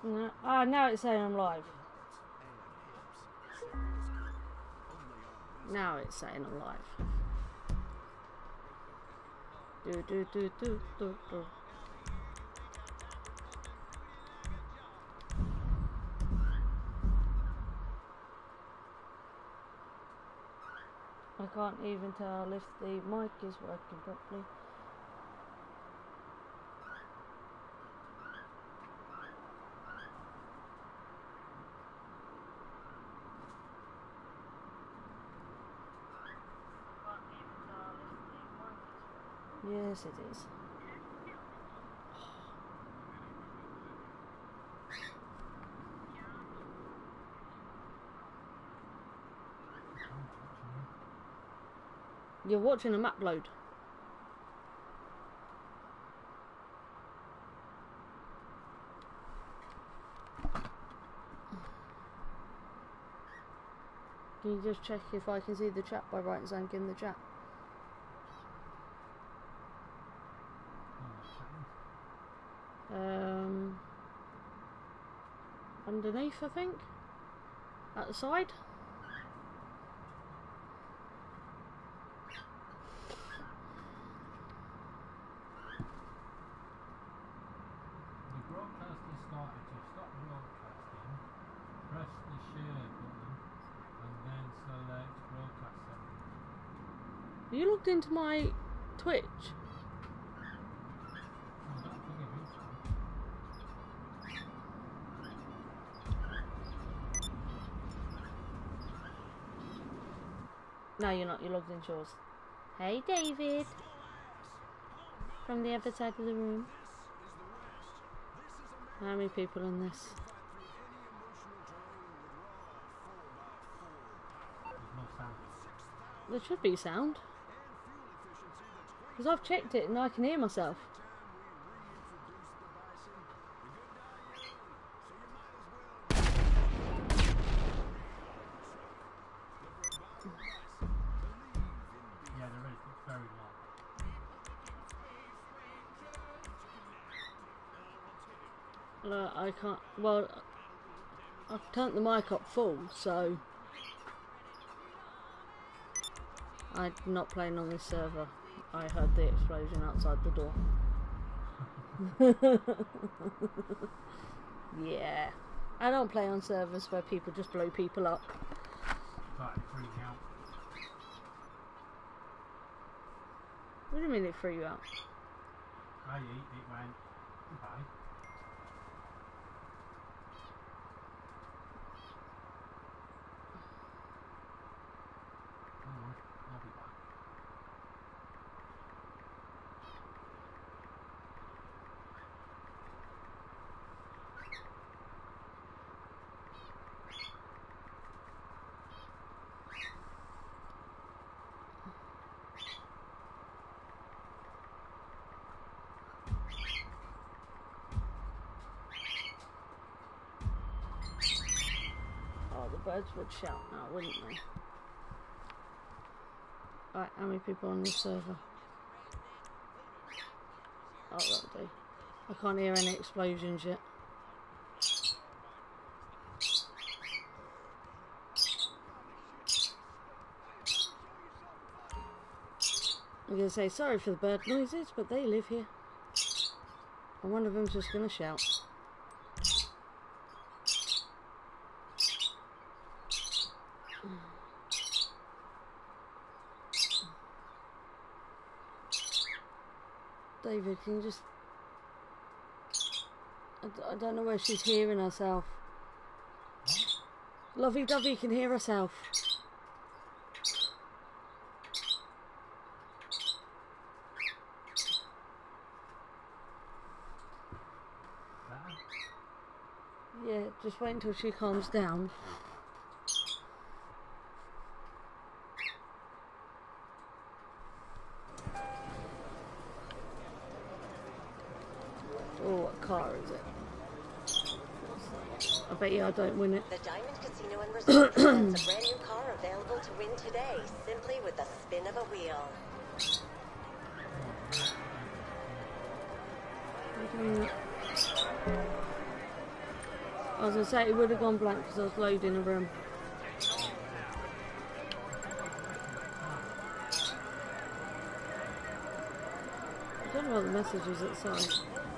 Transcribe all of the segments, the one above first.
No. Ah, now it's saying I'm live. Now it's saying I'm live. Do. I can't even tell if the mic is working properly. Yes, it is. You're watching them upload. Can you just check if I can see the chat by writing something in the chat? Underneath, I think. At the side. The broadcaster started to stop broadcasting. Press the share button and then select broadcast settings. Are you logged into my Twitch? I don't think it is. No, you're not. You're logged into yours. Hey, David. From the other side of the room. How many people in this? There's no sound. There should be sound. Because I've checked it and I can hear myself. Yeah, there is. It's very long. Look, I can't. Well, I've turned the mic up full, so I'm not playing on this server. I heard the explosion outside the door. Yeah. I don't play on servers where people just blow people up. Started freaking out. What do you mean it threw you out? I eat, it went bye. I'll be back. Oh, the birds would shout now, wouldn't they? Alright, how many people on this server? Oh, that'll do. I can't hear any explosions yet. I'm going to say sorry for the bird noises, but they live here. And one of them's just going to shout. David, can you just... I don't know where she's hearing herself. Lovey Dovey can hear herself. Yeah, just wait until she calms down. Oh, what car is it? I bet you I don't win it. The Diamond Casino and Resort presents a brand new car available to win today, simply with the spin of a wheel. I was going to say it would have gone blank because I was loading a room. I don't know what the message is outside.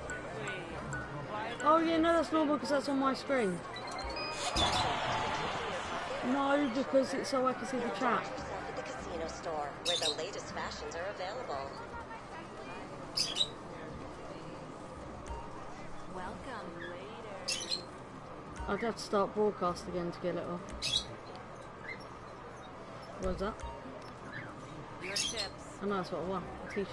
Oh yeah, no, that's normal because that's on my screen. No, because it's so I can see the chat. Yourself at the casino store, where the latest fashions are available. Welcome later. I'd have to start broadcast again to get it off. What's that? Your chips. Oh no, that's what I want. A t-shirt.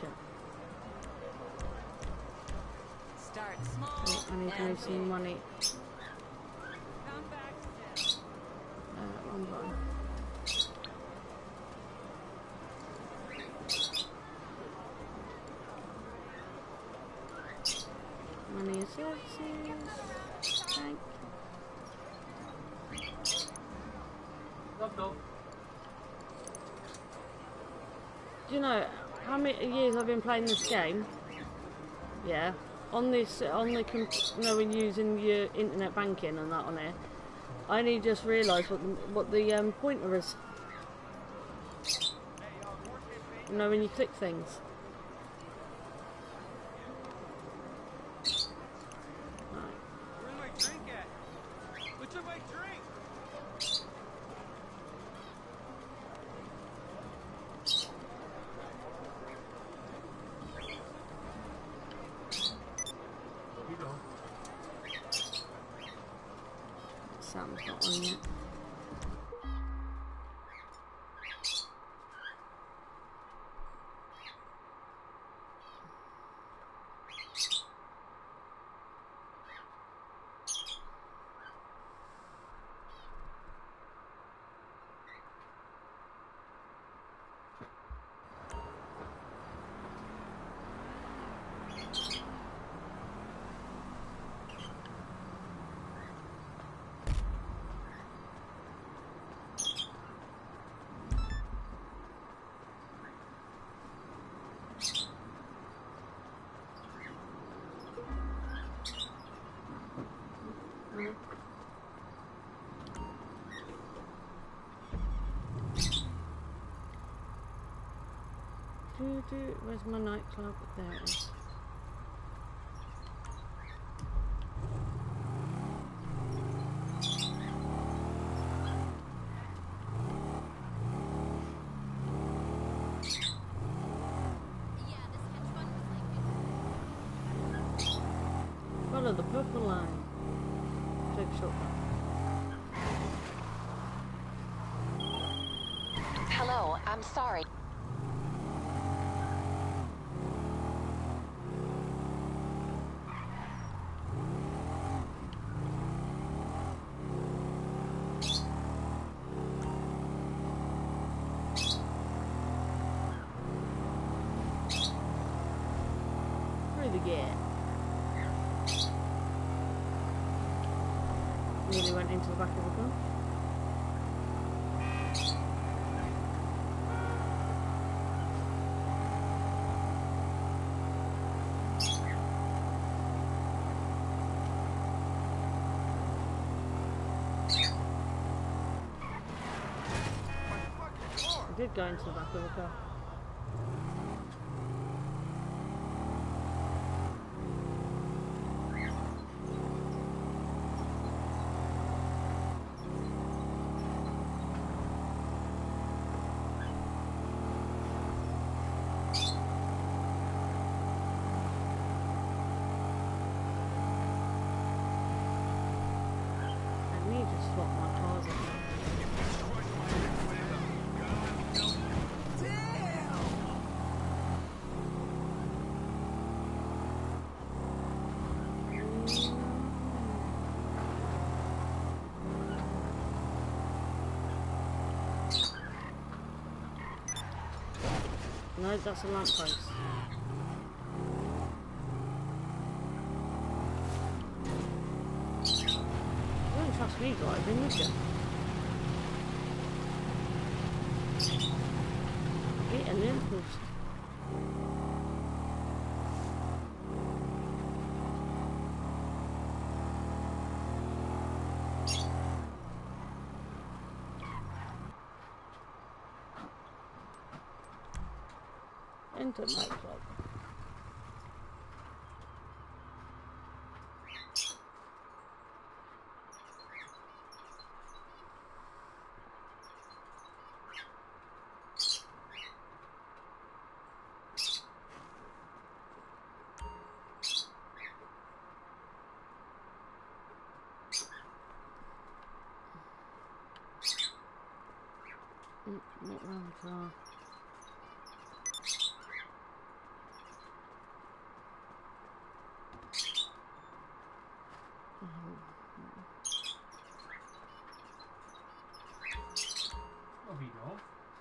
Start small. I need to move some money. Come back One button. Money and services. Thank. Do you know how many years I've been playing this game? Yeah. On the you know, when using your internet banking and that on here, I only just realised what the pointer is. You know, when you click things. Where's my drink at? What's in my drink? You know. Sam's not on yet. Where's my nightclub? There it is. Follow the purple line. Take a shortcut. Hello, I'm sorry. Through the gate. Nearly went into the back of the car. I did go into the back of the car. I need to swap my cars up. No, that's a lamppost. You wouldn't trust me driving, would you? Hit a lamppost. into nightclub. Not round the car. Love you, dog.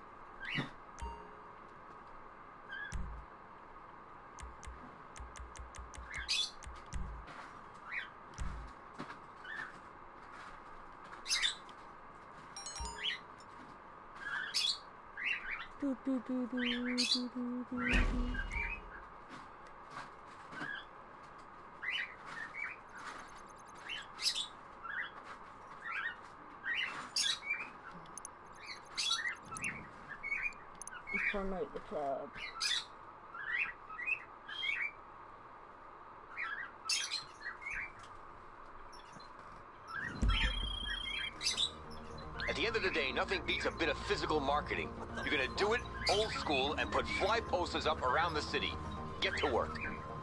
Do, do, do, do, do, do, do, do. Promote the club. At the end of the day, nothing beats a bit of physical marketing. You're gonna do it old school and put fly posters up around the city. Get to work.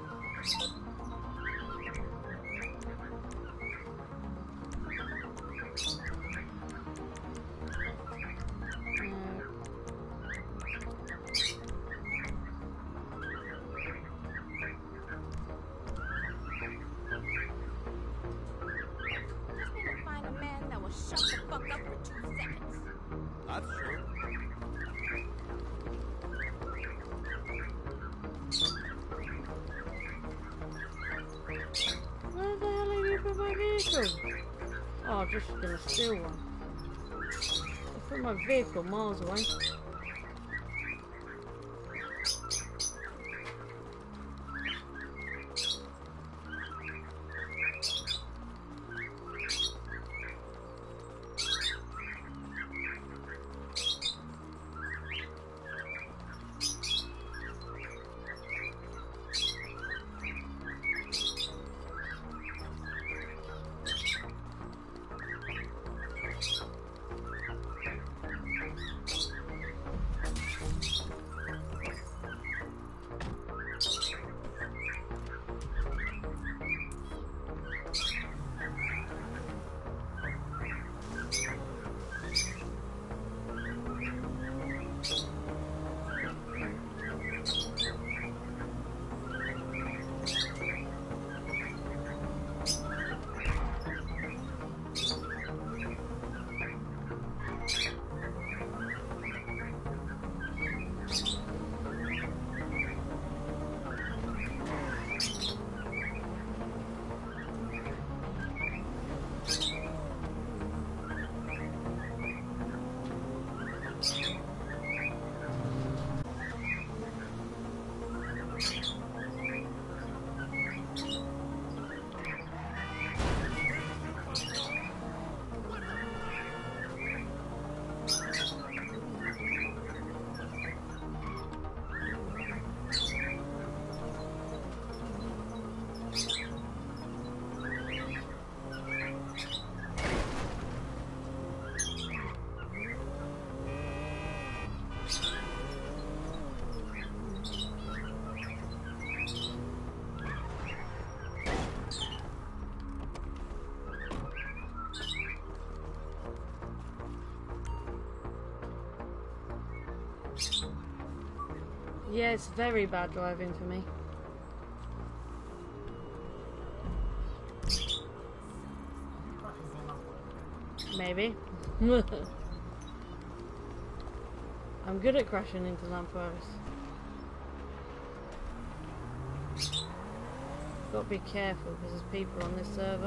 That's true. Where the hell are you put my vehicle? Oh, I'm just gonna steal one. I put my vehicle miles away. Yeah, it's very bad driving for me. Maybe. I'm good at crashing into lampposts. Got to be careful because there's people on this server.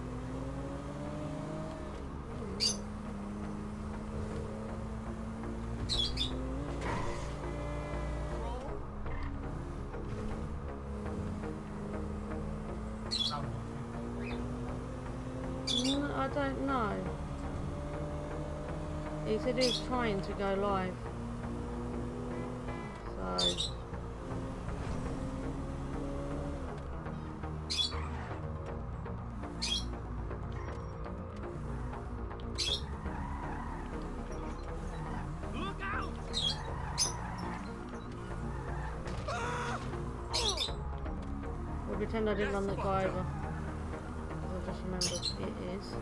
I don't know. He said he was trying to go live. So pretend I didn't run that guy over. Because I just remembered it is.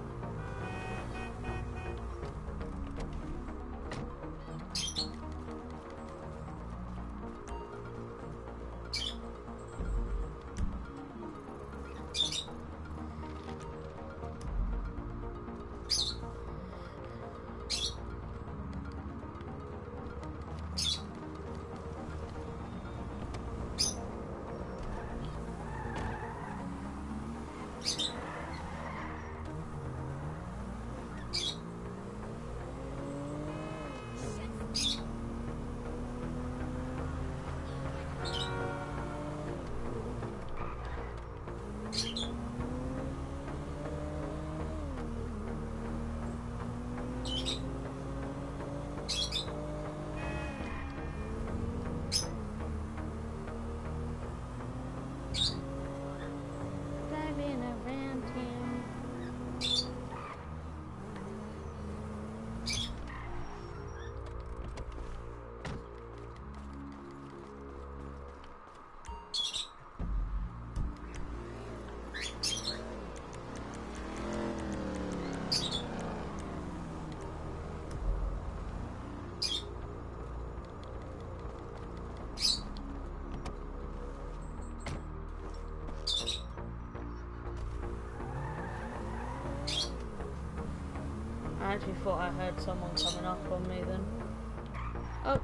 Driving around town. I actually thought I heard someone coming up on me then. Oh.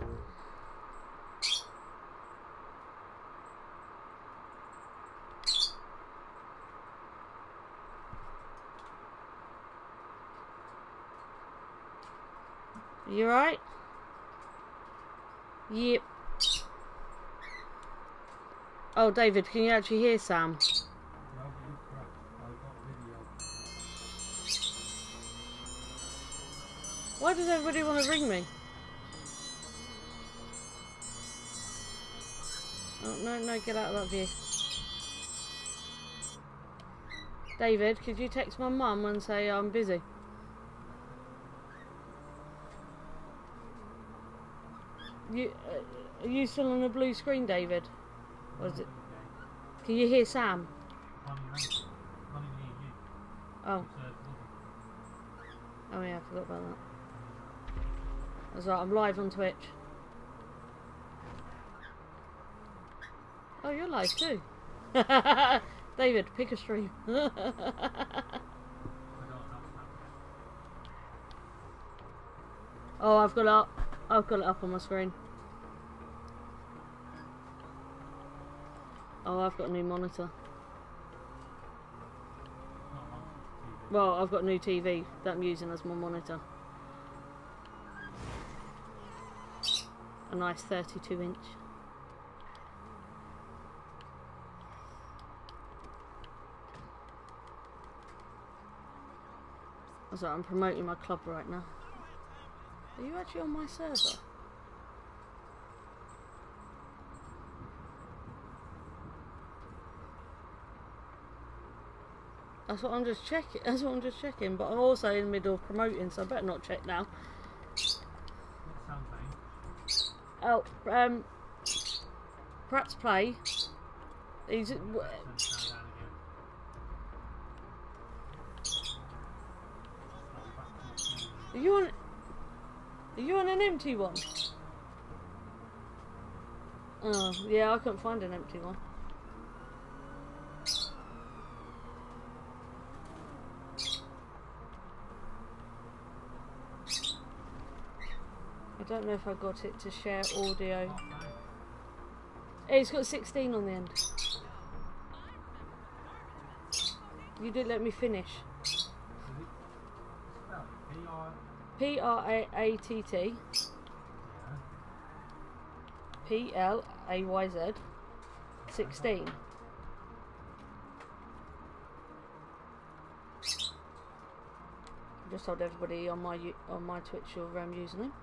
You right? Yep. Oh, David, can you actually hear Sam? Why does everybody want to ring me? Oh, no, get out of that view. David, could you text my mum and say I'm busy? Are you still on the blue screen, David? Or is it? Can you hear Sam? Oh. Oh yeah, I forgot about that. That's right, I'm live on Twitch. Oh, you're live too. David, pick a stream. Oh, I've got it up. I've got it up on my screen. Oh, I've got a new monitor. Well, I've got a new TV that I'm using as my monitor. A nice 32-inch. So I'm promoting my club right now. Are you actually on my server? That's what I'm just checking. That's what I'm just checking. But I'm also in the middle of promoting, so I better not check now. Oh, perhaps play. He's. Are you on? Are you on an empty one? Oh, yeah, I couldn't find an empty one. I don't know if I got it to share audio. Hey, it's got 16 on the end. You didn't let me finish. P-R-A-A-T-T P-L-A-Y-Z 16. I just told everybody on my Twitch your username.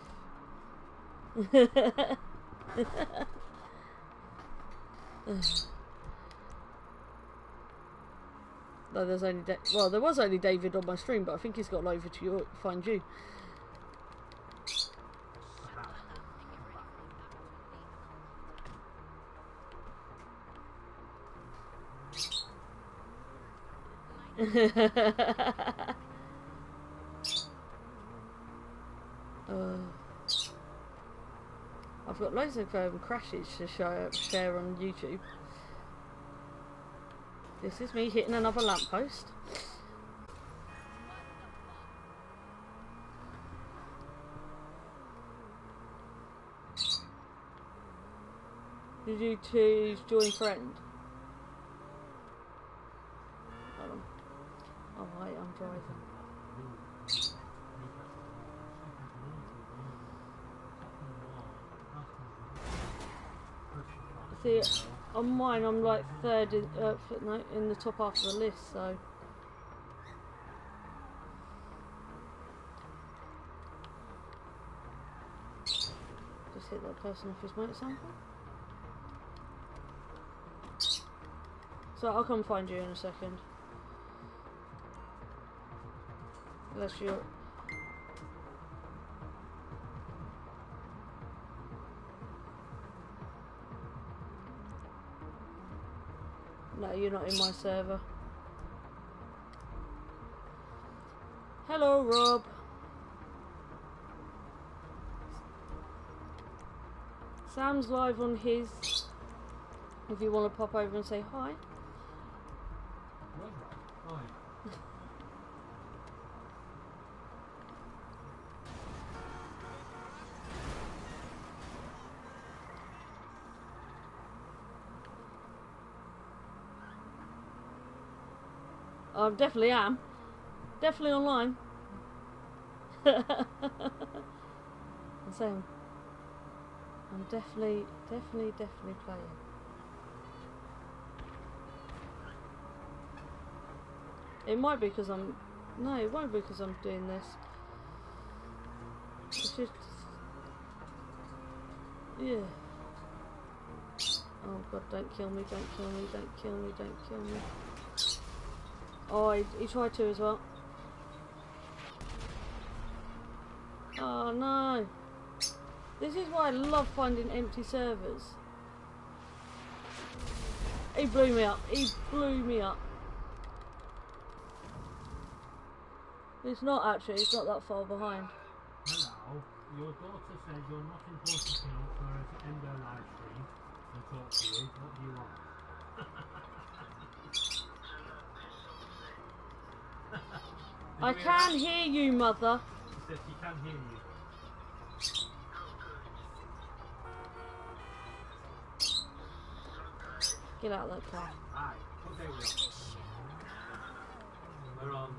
No, there's only well, there was only David on my stream, but I think he's got over to find you. I've got loads of crashes to share on YouTube. This is me hitting another lamppost. Did you choose join friend? Hold on. Oh wait, I'm driving. See, on mine I'm like third in, in the top half of the list, so. Just hit that person off his motorcycle. So I'll come find you in a second. Unless you're... No, you're not in my server. Hello, Rob. Sam's live on his. If you want to pop over and say hi. Hi. I definitely am. Definitely online. Same. I'm definitely playing. It might be because I'm... No, it won't be because I'm doing this. It's just... Yeah. Oh god, don't kill me, don't kill me, don't kill me, don't kill me. Oh, he tried to as well. Oh no. This is why I love finding empty servers. He blew me up. He blew me up. It's not actually, it's not that far behind. Hello, your daughter says you're not important enough for her to end her live stream and talk to you. What do you want? I can hear you, mother. She says she can hear you. Get out of that car. Hi, what day we on? We're on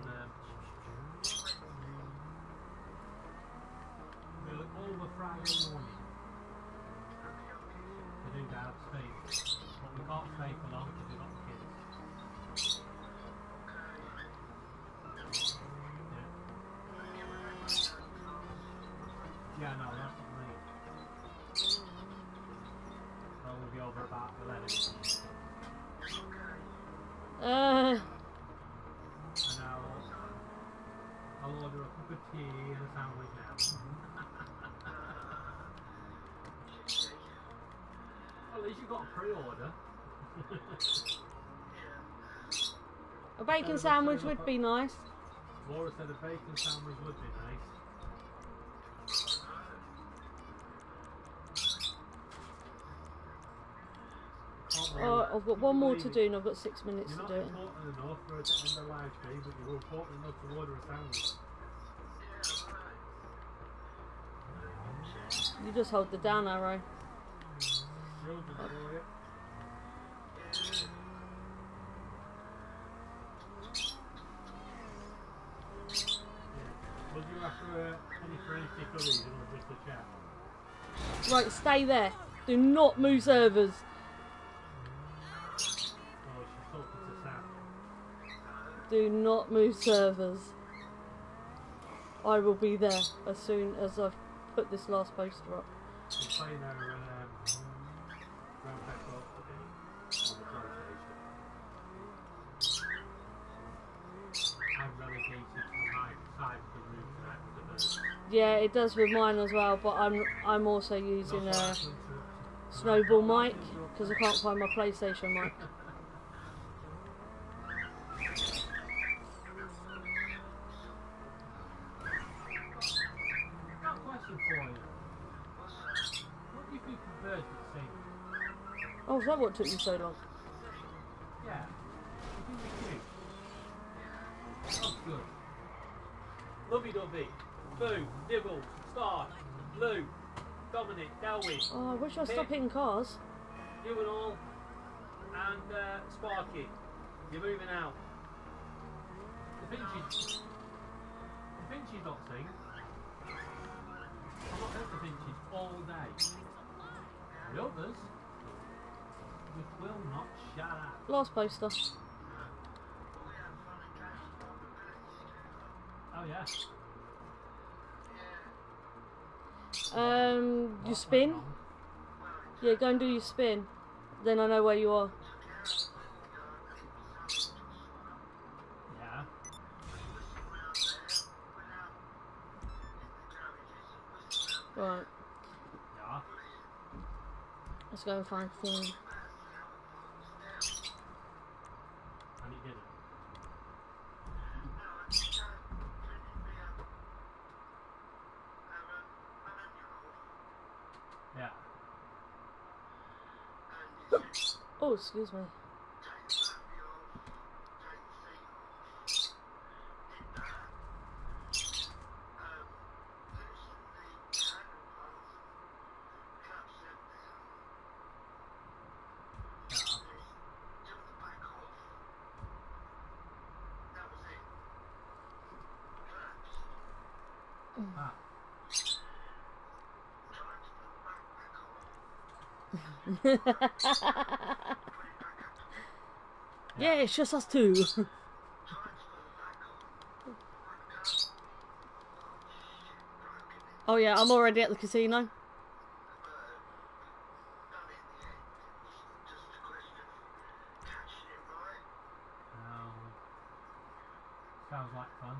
we're over Friday morning to do Dad's face. But we can't stay for long because we've got the kids. Yeah, no, that's not me. So we'll be over about 11. And I'll order a cup of tea and a sandwich now. Well, at least you got a pre-order. A bacon sandwich would be nice. Laura said a bacon sandwich would be nice. Oh, I've got one more to do and I've got 6 minutes You're to not do it. important enough for her to end the live stream, but you're important enough to order a sandwich. You just hold the down arrow. Children for you. Was you after any for any particular reason or just a chat? Right, stay there. Do not move servers. Oh, she's talking to Sam. Do not move servers. I will be there as soon as I've put this last poster up. She's playing her Grand Theft Auto on the PlayStation. I'm relegated to my side of the room tonight with the bird. Yeah, it does with mine as well, but I'm also using a snowball mic because I can't find my PlayStation mic. was that what took you so long? Yeah. You think we do? Oh, good. Lovey-dovey. Boo. Nibble. Star. Blue. Dominic. Delwyn. Oh, I wish I was Pip, stopping cars. You and all. And Sparky. You're moving out. The Finches don't sing. I've not heard the Finches all day. The others just will not shut up. Last poster. Oh yeah. You spin? Yeah, go and do your spin. Then I know where you are. Yeah. Right, Yeah. let's go and find Finn. And it didn't. Yeah. Oh, excuse me. Ah. Yeah, it's just us two. Oh yeah, I'm already at the casino. Sounds like fun.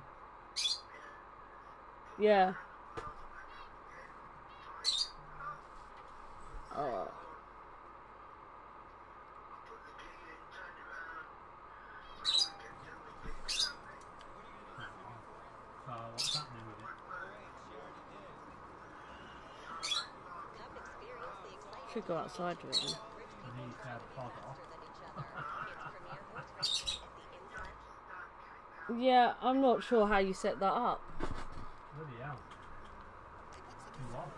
Yeah. Oh. So what's happening with it? Come experience the excitement Should go outside with it. And he's fog off. Yeah, I'm not sure how you set that up. Bloody hell. You are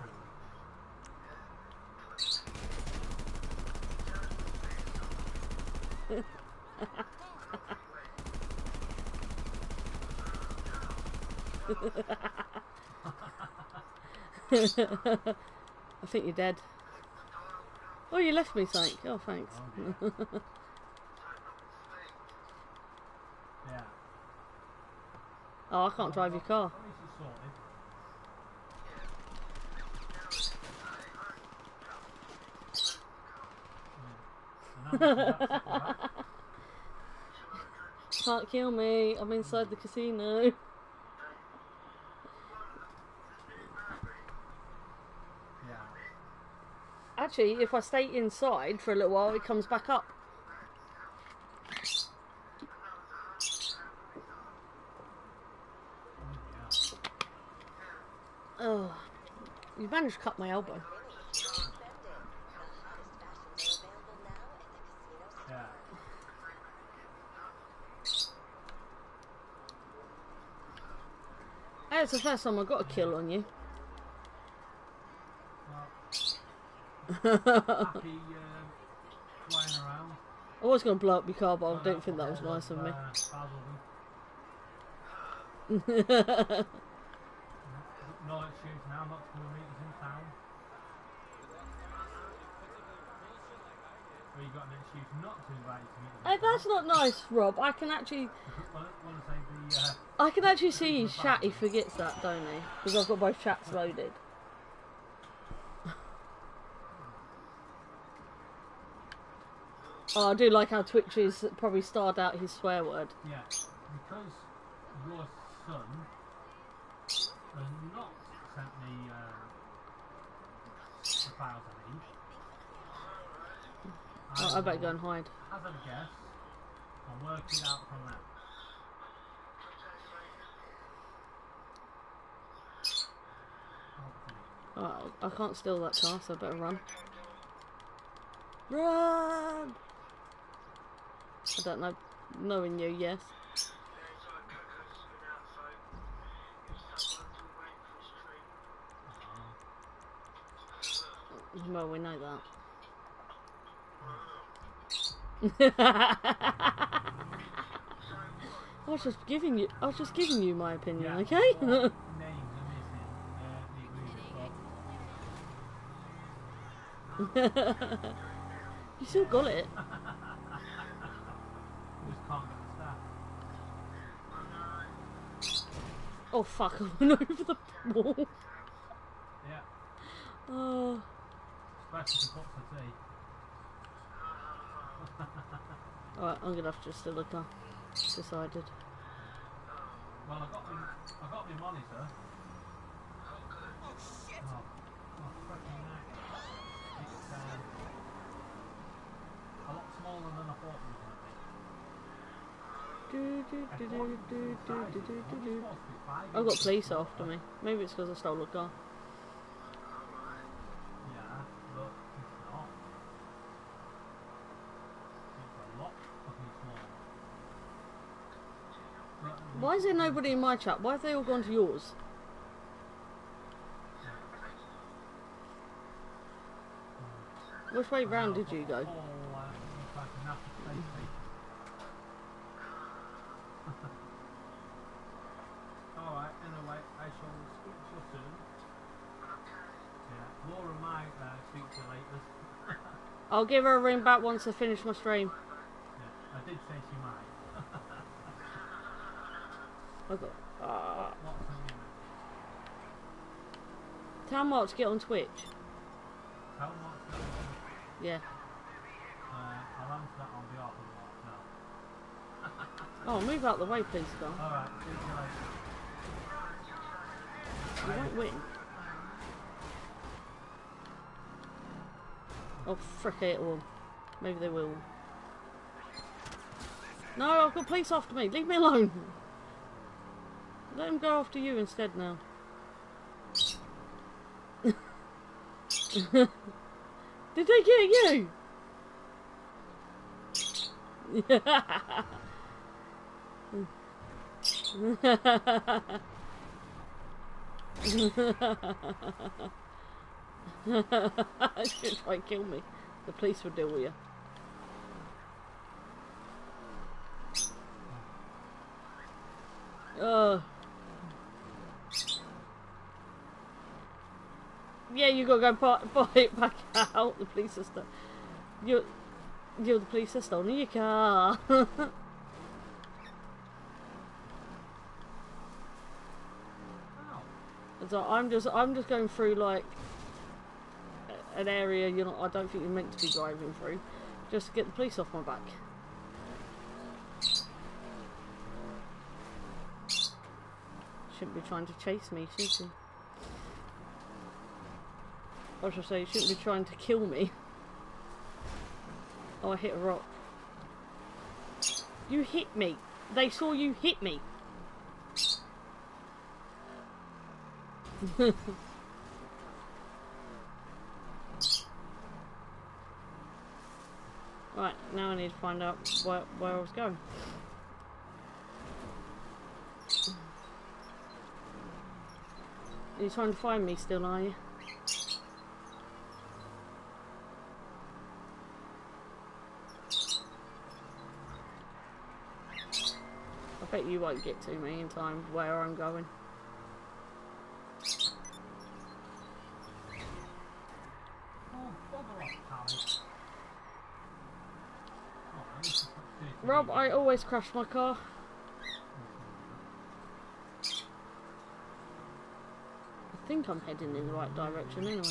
I think you're dead. Oh, you left me something. Oh, thanks. Oh, yeah. Oh, I can't drive your car. At least it's sorted. Yeah. And how much does that set you back? Can't kill me. I'm inside the casino. Yeah. Actually, if I stay inside for a little while, it comes back up. Oh, you managed to cut my elbow. Yeah. Hey, it's the first time I got a kill on you. Well, happy flying around. I was going to blow up your car, but I don't think that was nice of me. No excuse now, not to meet us in town. Well, you got an excuse not to invite you to meet us in Hey, town. that's not nice, Rob. I can actually see his chat. He forgets that, don't he? Because I've got both chats loaded. Oh, I do like how Twitch is probably starred out his swear word. Yeah, because your son has not sent me the files I need. Oh, I better go and hide. As a guess, I'll work it out from there. Oh, I can't steal that car, so I better run. Run! I don't know. Knowing you, yes. Well, we know that. I was just giving you my opinion, okay? Names are missing. You still got it. We just can't get the staff. Oh fuck, I went over the wall. Yeah. Oh. Especially the pot for tea. Alright, I'm gonna have to just look up. Decided. Well, I got my money, sir. Oh shit! Oh, fucking heck. It's a lot smaller than I thought it was going to be. I've got police after me. Maybe it's because I stole a car. Yeah, but it's not. It's a lot fucking small. Why is there nobody in my chat? Why have they all gone to yours? Which way round did you go? Alright, anyway, I shall speak to you soon. Yeah, Laura might speak to you later. I'll give her a ring back once I finish my stream. Yeah, I did say she might. I got. What's her name? Tell Mark to get on Twitch. Tell Mark to get on Twitch. Yeah. I'll answer that on behalf of Mark now. Oh, move out the way, please, Scott. Alright, see you later. You won't win. Oh, frick it all. Maybe they will. No, I've got police after me. Leave me alone. Let them go after you instead now. Did they get you? Should try and kill me. The police would deal with you. Yeah, you gotta go buy it back out. The police are still. You're the police are stolen your car. So I'm just going through like an area I don't think you're meant to be driving through, just to get the police off my back. Shouldn't be trying to chase me, should you? Or should I say, you shouldn't be trying to kill me. Oh, I hit a rock. You hit me. They saw you hit me. Right, now I need to find out where I was going. Are you trying to find me still, are you? I bet you won't get to me in time where I'm going. Rob, I always crash my car. I think I'm heading in the right direction anyway.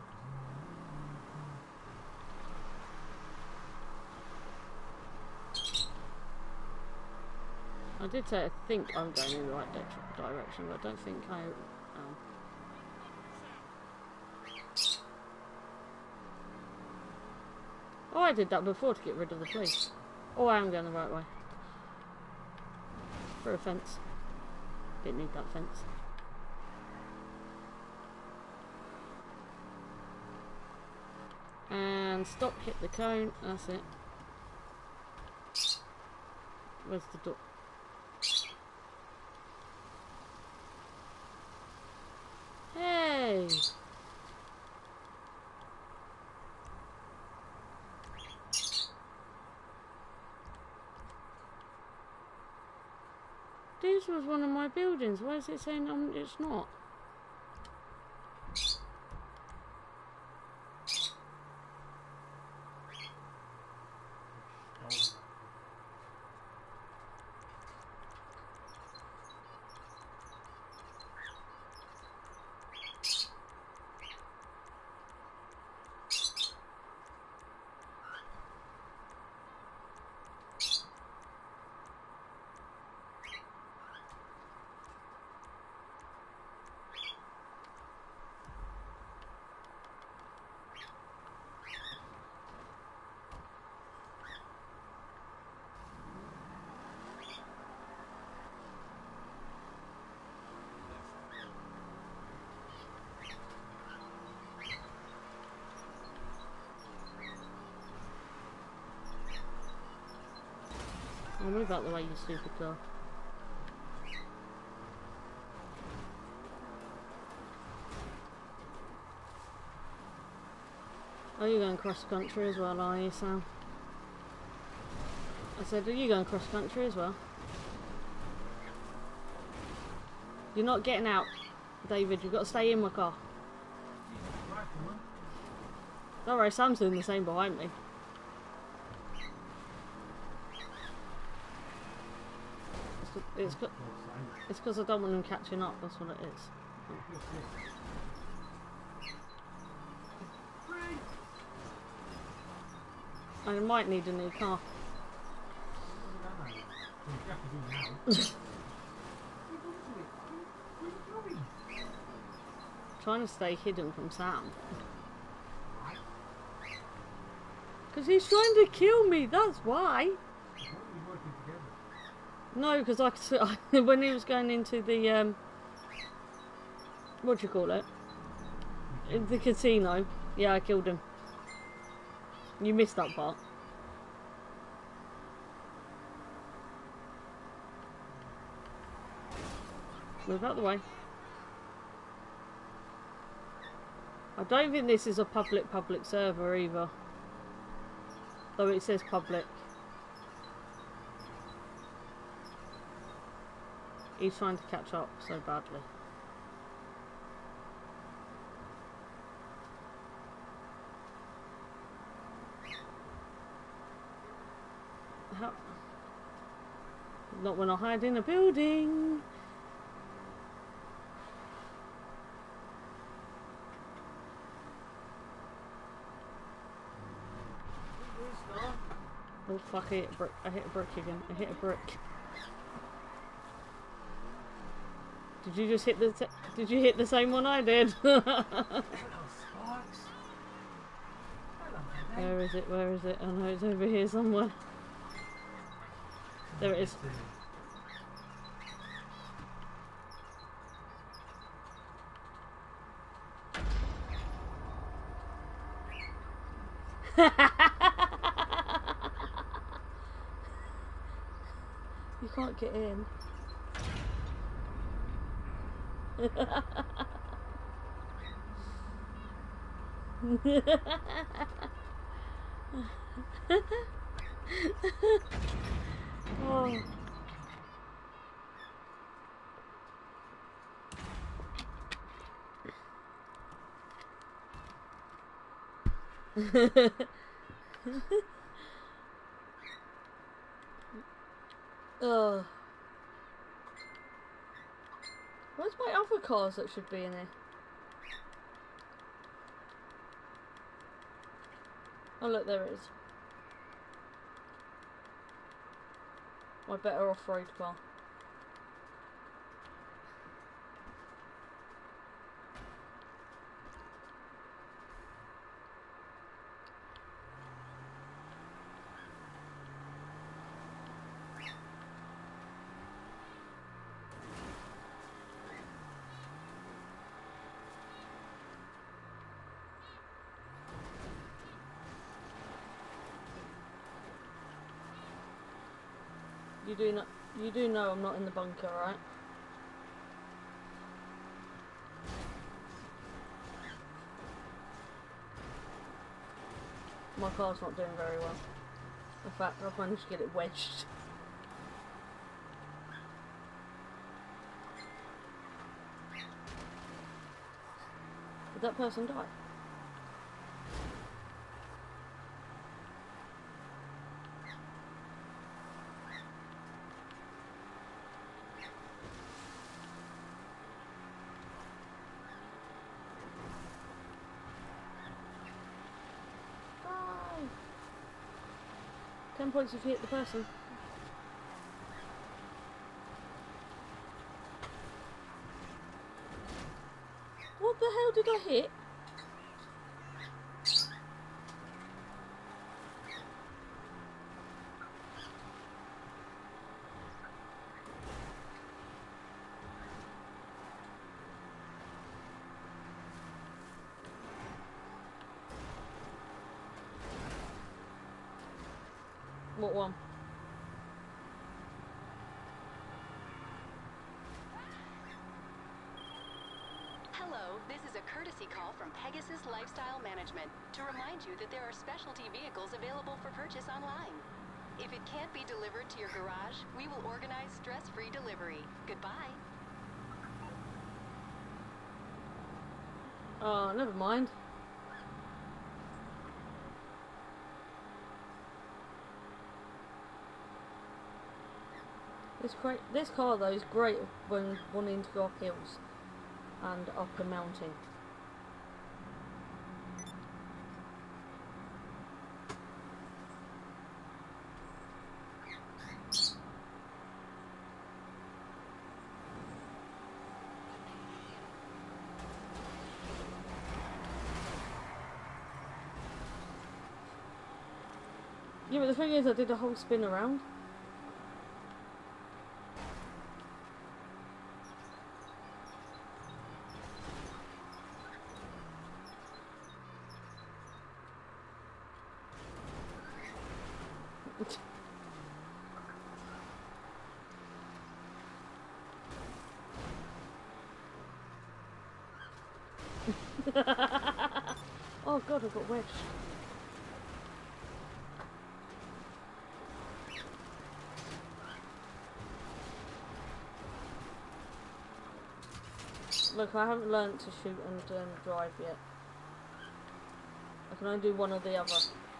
I did say I think I'm going in the right direction, but I don't think I am. Oh, I did that before to get rid of the police. Oh, I am going the right way. For a fence. Didn't need that fence. And stop, hit the cone. That's it. Where's the door? Hey! This was one of my buildings. Why is it saying it's not? I'll move out the way, you stupid car. Oh, you're going cross country as well, are you, Sam? I said, are you going cross country as well? You're not getting out, David. You've got to stay in my car. Don't worry, Sam's doing the same behind me. It's because I don't want them catching up, that's what it is. I might need a new car. Trying to stay hidden from Sam. Because he's trying to kill me, that's why. No, because when he was going into the, what do you call it? The casino. Yeah, I killed him. You missed that part. Move out the way. I don't think this is a public server either. Though it says public. He's trying to catch up so badly. How? Not when I hide in a building. Oh fuck, I hit a brick. I hit a brick again. I hit a brick. Did you just hit the did you hit the same one I did? Where is it? Where is it? Oh no, it's over here somewhere. There it is. You can't get in. Oh. Oh. Where's my other cars that should be in here? Oh look, there it is. My better off-road car. You do know I'm not in the bunker, right? My car's not doing very well. In fact, I've managed to get it wedged. Did that person die? Die! 10 points if you hit the person. What the hell did I hit? What one? Hello, this is a courtesy call from Pegasus Lifestyle Management to remind you that there are specialty vehicles available for purchase online. If it can't be delivered to your garage, we will organize stress-free delivery. Goodbye. Oh, never mind. This car though is great when wanting to go up hills and up a mountain. Yeah, but the thing is, I did a whole spin around. Oh god, I got wedged. Look, I haven't learnt to shoot and drive yet. I can only do one or the other.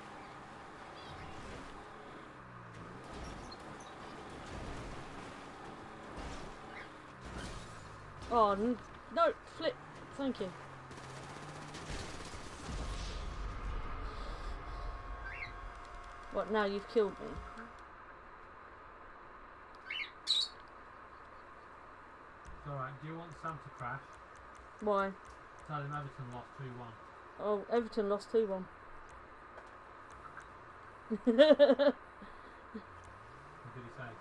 Oh, no, flip. Thank you. What, now you've killed me? It's alright, do you want Sam to crash? Why? Tell him Everton lost 2-1. Oh, Everton lost 2-1. What did he say?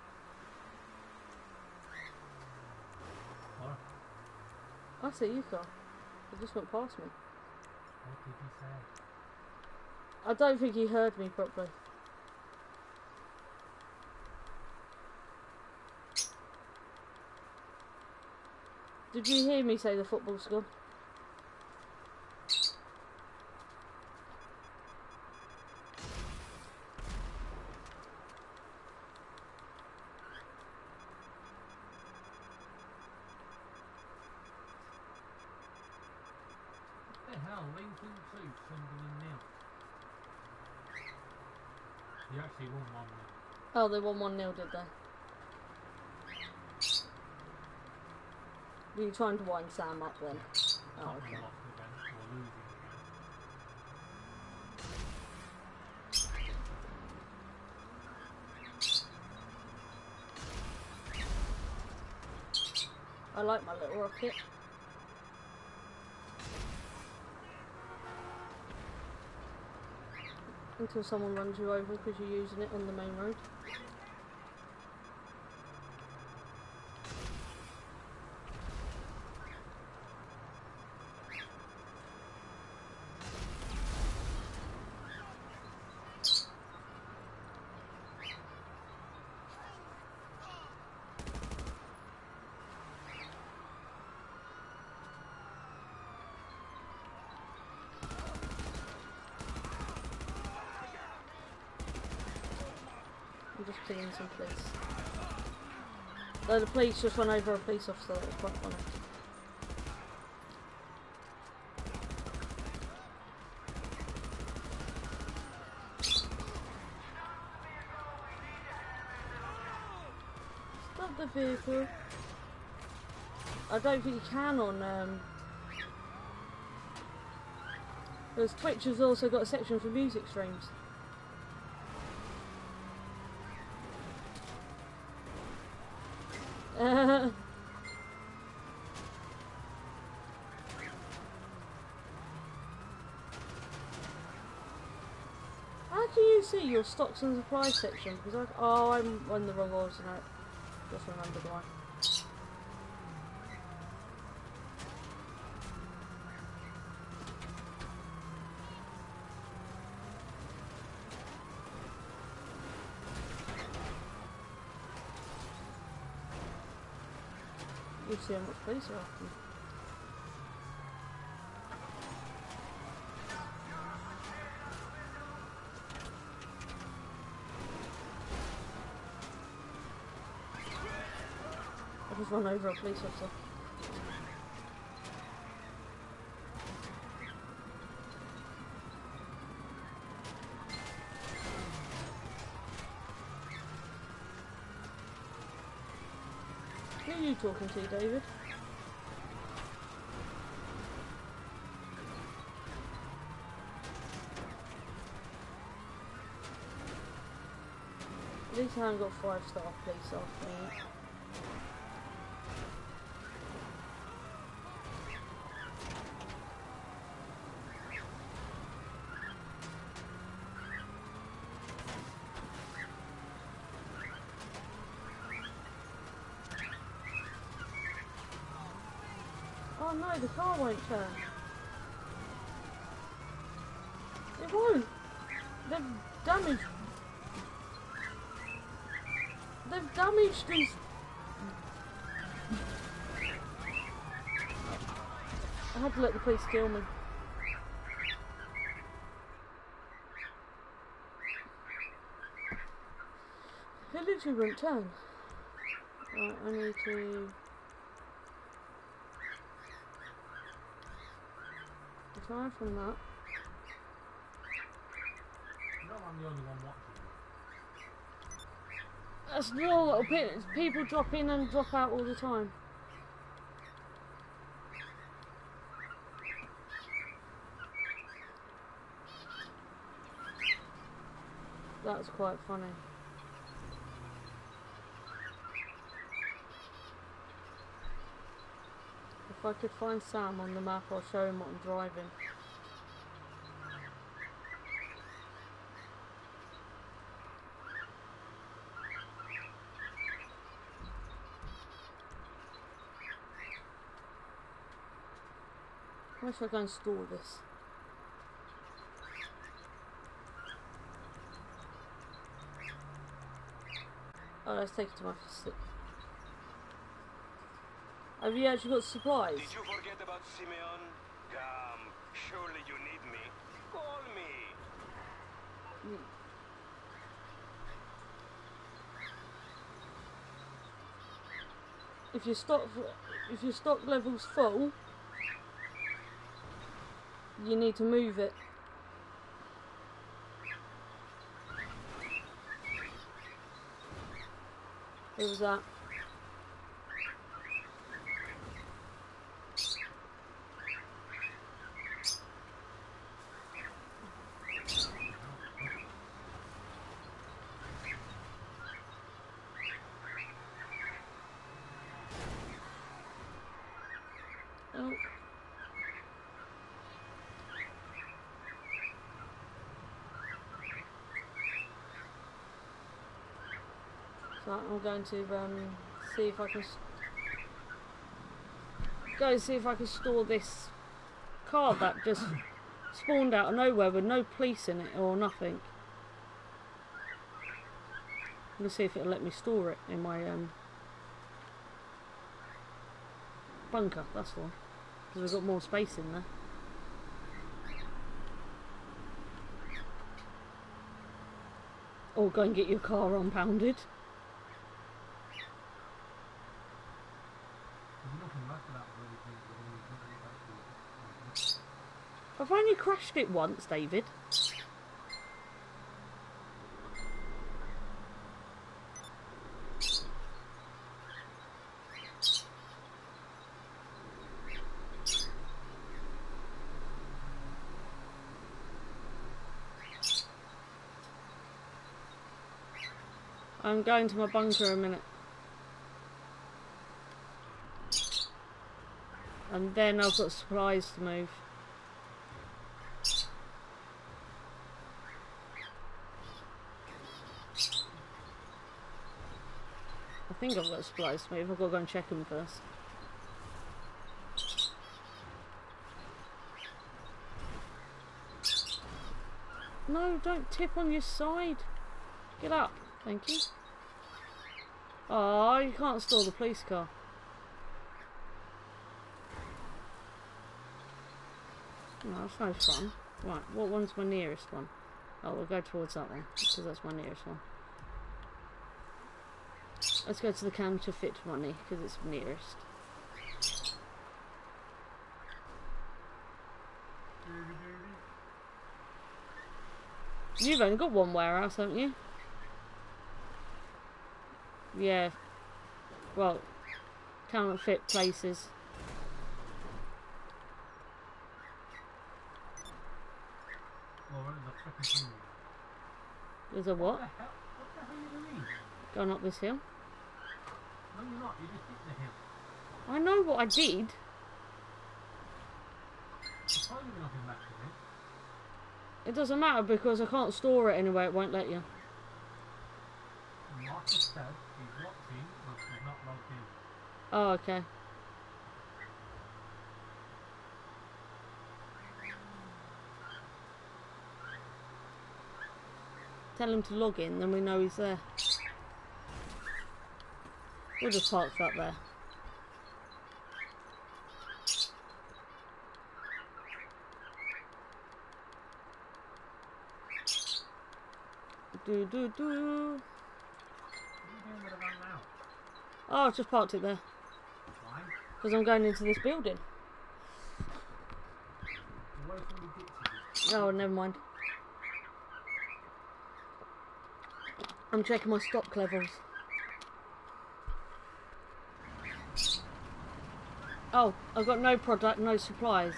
What? I see you, car. It just went past me. What did he say? I don't think he heard me properly. Did you hear me say the football's gone? What the hell? Lincoln 2, Sunderland 0. You actually won 1-0. Oh, they won 1-0, did they? Were you trying to wind Sam up then? Oh, Tottenham okay. lost again, or losing again. I like my little rocket. Until someone runs you over because you're using it on the main road. just killing some police. Though the police just run over a police officer, that was quite funny. Stop the vehicle. I don't think you can on because Twitch has also got a section for music streams. How can you see your stocks and supplies section? Because I'm on the wrong orders now. Just remembered why. You see how much police are after me. I just run over a police officer. Who are you talking to, David? At least I haven't got 5-star police after me. Oh no, the car won't turn. It won't. They've damaged. They've damaged these. I had to let the police kill me. It literally won't turn. Right, I need to. Aside from that. No, I'm the only one watching you. That's normal. People drop in and drop out all the time. That's quite funny. If I could find Sam on the map, I'll show him what I'm driving. Where should I go and store this? Oh, let's take it to my facility. Have you actually got supplies? Did you forget about Simeon? Come, surely you need me. Call me. If your stock level's full, you need to move it. Who was that? Oh. So I'm going to see if I can store this car that just spawned out of nowhere with no police in it or nothing. I'm gonna see if it'll let me store it in my bunker. That's all, because we've got more space in there. Or go and get your car unpounded. There's nothing left of that bloody thing, but I've only crashed it once, David. I'm going to my bunker in a minute. And then I've got supplies to move. I think I've got supplies to move. I've got to go and check them first. No, don't tip on your side. Get up. Thank you. Oh, you can't store the police car. No, that's no fun. Right, what one's my nearest one? Oh, we'll go towards that one, because that's my nearest one. Let's go to the counterfeit money, because it's nearest. You've only got one warehouse, haven't you? Yeah. Well, counterfeit places. There's a what? What the hell are you doing? Going up this hill. No, you're not. You just hit the hill. I know what I did. There's probably nothing back to it. It doesn't matter because I can't store it anyway. It won't let you. Marcus said he's locked in, but he's not logged in. Oh, okay. Tell him to log in, then we know he's there. We'll just park that there. Do. What are you doing with the van now? Oh, I've just parked it there. Why? Because I'm going into this building. What if somebody ditches Oh, never mind. I'm checking my stock levels. Oh, I've got no product, no supplies.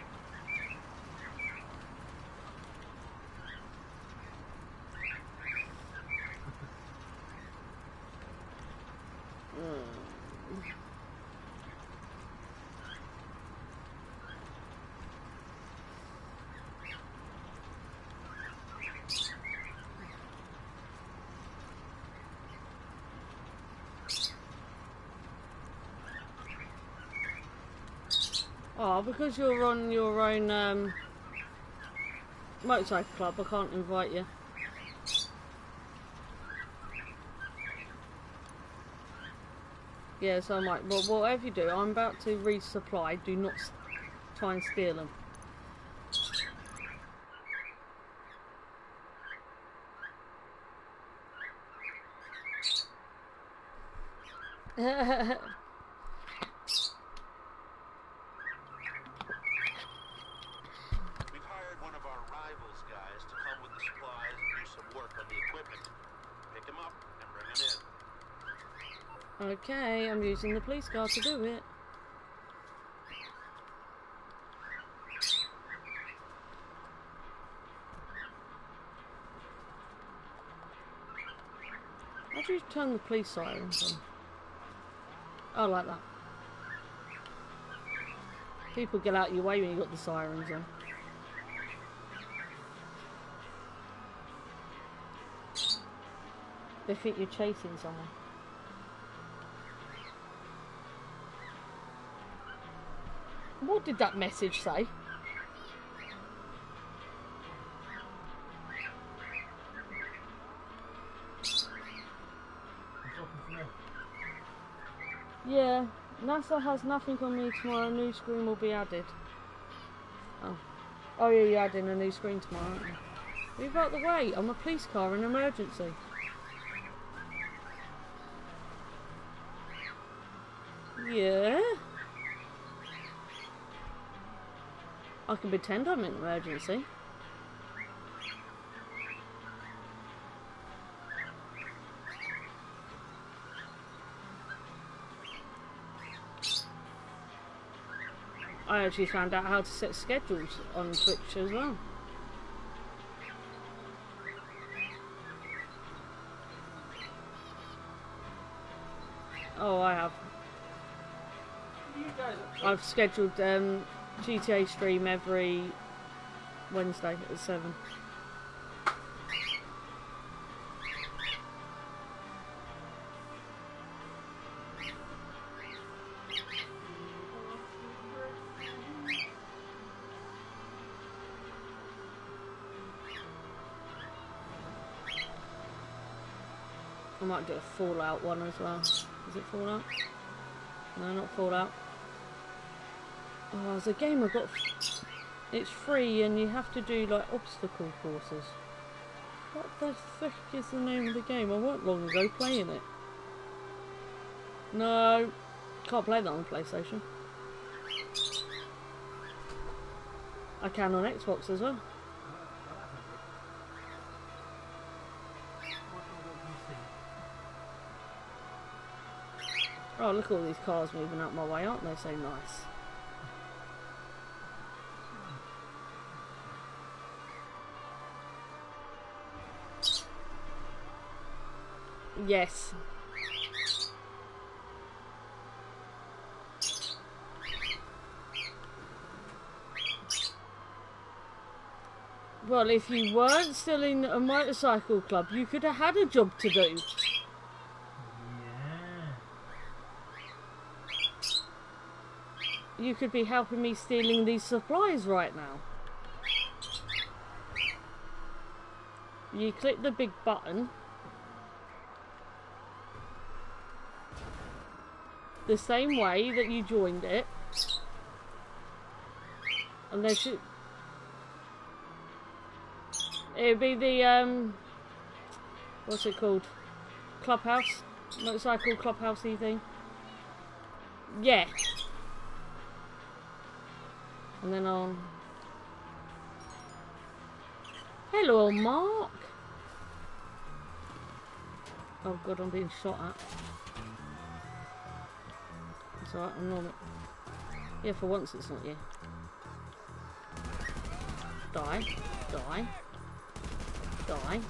Oh, because you're on your own motorcycle club, I can't invite you. Yeah, so I might. Well, whatever you do, I'm about to resupply. Do not try and steal them. We've hired one of our rivals guys to come with the supplies and do some work on the equipment. Pick him up and bring him in. Okay, I'm using the police car to do it. How do you turn the police sirens on? Oh, like that. People get out your way when you got the sirens on. They think you're chasing someone. What did that message say? Yeah, NASA has nothing on me tomorrow. A new screen will be added. Oh. Oh yeah, you're adding a new screen tomorrow, aren't you? Move out the way. I'm a police car in emergency. Yeah. I can pretend I'm in emergency. I actually found out how to set schedules on Twitch as well. Oh, I have. I've scheduled GTA stream every Wednesday at 7. I might do a Fallout one as well. Is it Fallout? No, not Fallout. Oh, there's a game I got. It's free and you have to do like obstacle courses. What the frick is the name of the game? I weren't long ago playing it. No, can't play that on PlayStation. I can on Xbox as well. Oh, look at all these cars moving out my way, aren't they so nice? Yes. Well, if you weren't still in a motorcycle club, you could have had a job to do. You could be helping me stealing these supplies right now. You click the big button. The same way that you joined it. And there should... It would be the, what's it called? Clubhouse? Motorcycle clubhouse-y thing. Yeah. And then on... Hello, Mark! Oh god, I'm being shot at. It's alright, I'm normal. Yeah, for once it's not you. Die. Die. Die.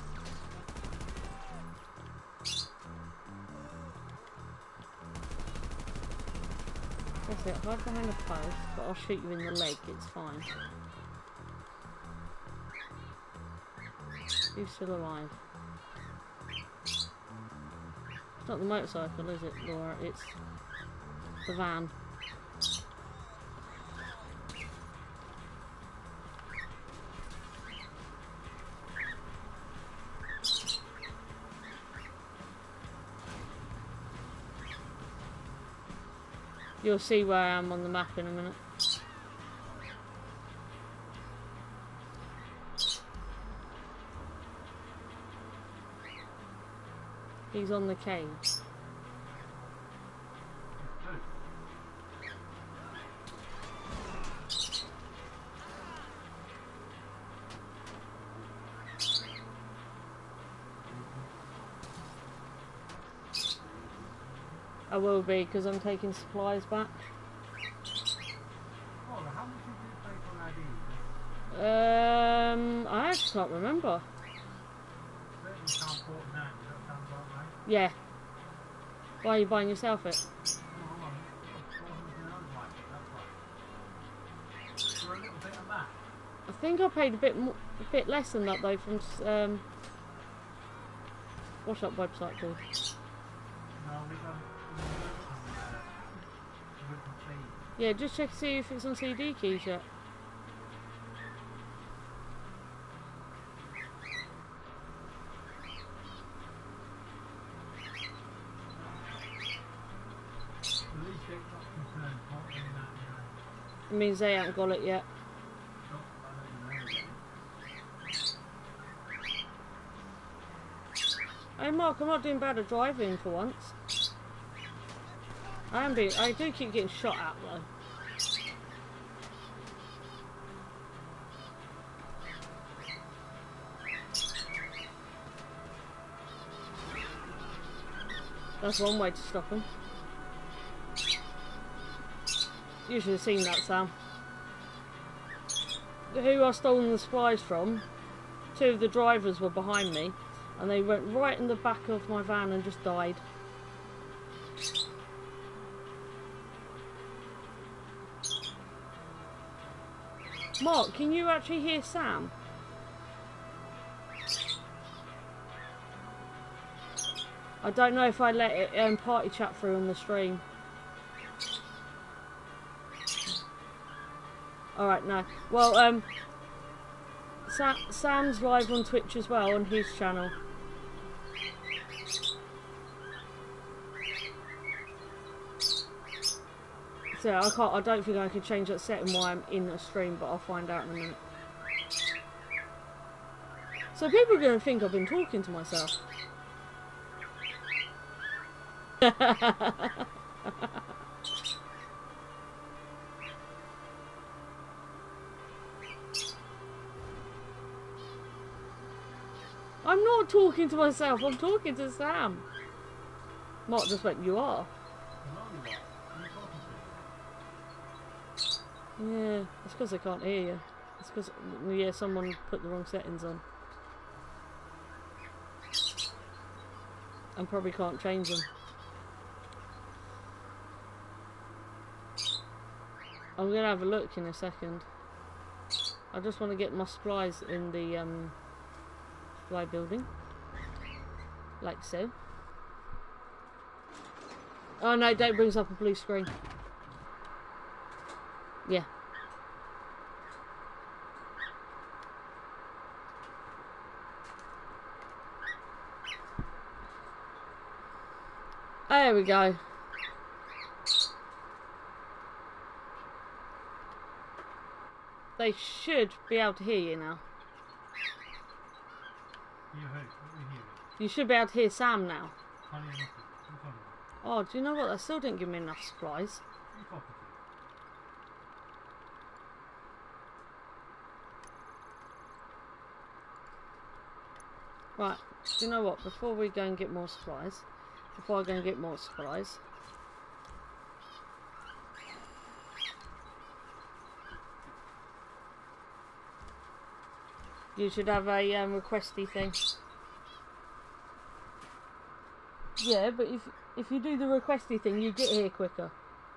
That's it, hide behind a post, but I'll shoot you in the leg, it's fine. Who's still alive? It's not the motorcycle, is it, Laura? It's the van. You'll see where I am on the map in a minute. He's on the cave. I will be, because I'm taking supplies back. Oh, how much did you pay for ID? I actually can't remember. £30.49, does that sound about right? Yeah. Why are you buying yourself it? For a little bit of that. I think I paid a bit less than that though from what's that website called? No, we got Yeah, just check to see if it's on CD keys yet. It means they haven't got it yet. Mark, I'm not doing bad at driving for once. I do keep getting shot at though. That's one way to stop them. You should have seen that, Sam. Who I stolen the supplies from, two of the drivers were behind me, and they went right in the back of my van and just died. Mark, can you actually hear Sam? I don't know if I let it party chat through on the stream. Alright, no. Well, Sam's live on Twitch as well, on his channel. So I don't think I can change that setting while I'm in a stream, but I'll find out in a minute. So people are going to think I've been talking to myself. I'm not talking to myself, I'm talking to Sam. Mark just went, you are? Yeah, it's because I can't hear you. It's because, yeah, someone put the wrong settings on. And probably can't change them. I'm going to have a look in a second. I just want to get my supplies in the supply building. Like so. Oh no, don't bring up a blue screen. Yeah. There we go. They should be able to hear you now. You should be able to hear Sam now. Oh, do you know what? That still didn't give me enough supplies. Right, do you know what? Before we go and get more supplies, you should have a requesty thing. Yeah, but if you do the requesty thing, you get here quicker.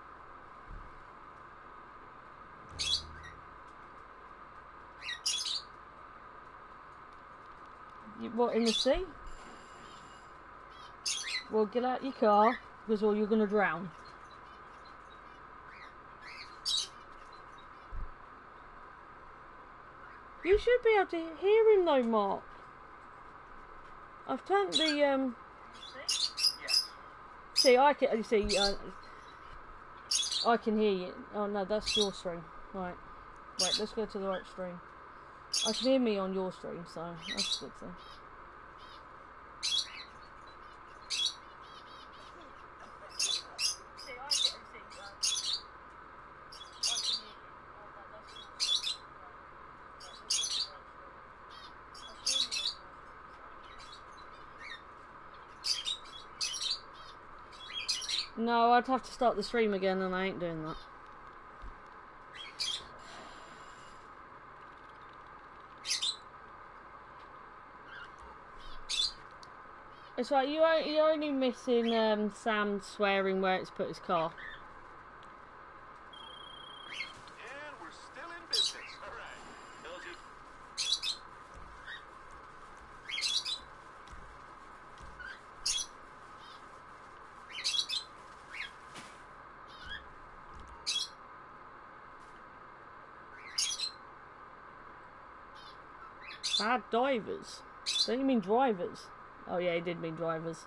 What, in the sea? Well, get out your car, because or you're going to drown. You should be able to hear him though, Mark. I've turned the See, I can. You see, I can hear you. Oh no, that's your stream. Right. Wait, let's go to the right stream. I can hear me on your stream, so that's a good thing. No, I'd have to start the stream again, and I ain't doing that. It's right, you're only missing Sam swearing where it's put his car. And we're still in business. All right. Nosy. Bad divers? Don't you mean drivers? Oh yeah, he did mean drivers.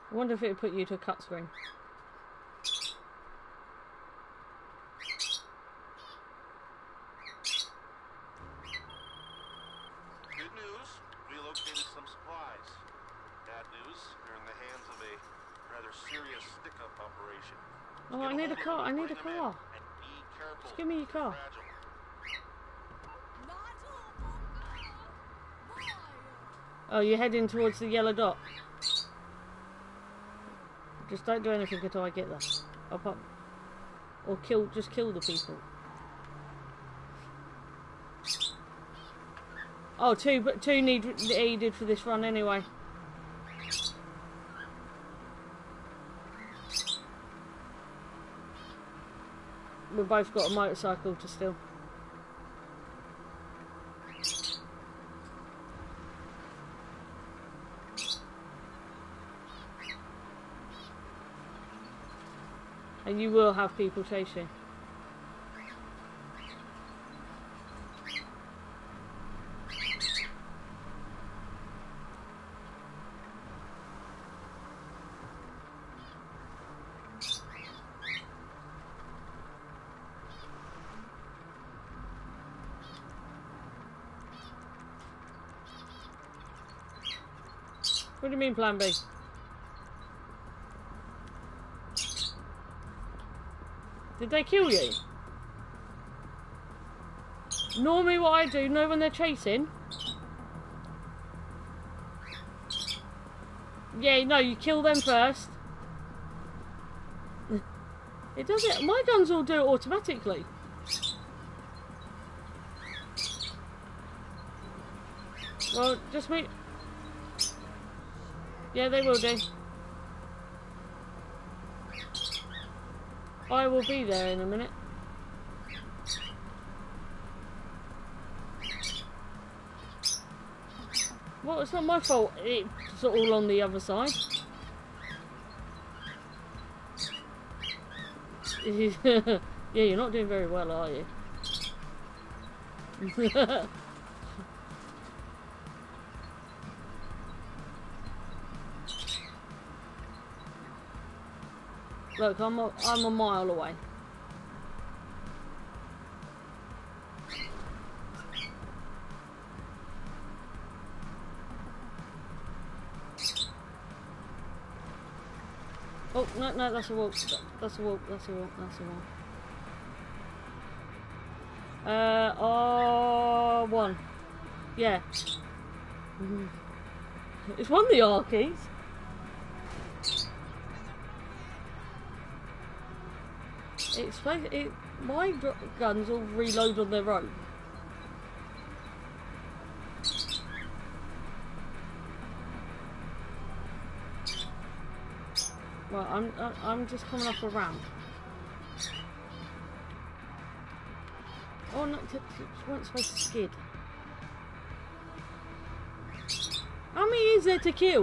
I wonder if it would put you to a cut screen. Good news, we located some supplies. Bad news, they're in the hands of a rather serious stick-up operation. Oh, I need a car. I need a car. And be careful. Just give me your car. Fragile. Oh, you're heading towards the yellow dot. Just don't do anything until I get there. Up, up. Or just kill the people. Oh, two needed for this run anyway. We've both got a motorcycle to steal. And you will have people chase you. What do you mean, plan B? Did they kill you? Normally what I do, know when they're chasing? Yeah, no, you kill them first. It does it. My guns all do it automatically. Well, just wait. Yeah, they will do. I will be there in a minute. Well, it's not my fault. It's all on the other side. Yeah, you're not doing very well, are you? Look, I'm a mile away. Oh, no, that's a walk. That's a walk. That's a walk. That's a walk. One. Yeah. It's one of the R keys. My guns all reload on their own. Right, I'm just coming off a ramp. Oh no, you weren't supposed to skid. How many is there to kill?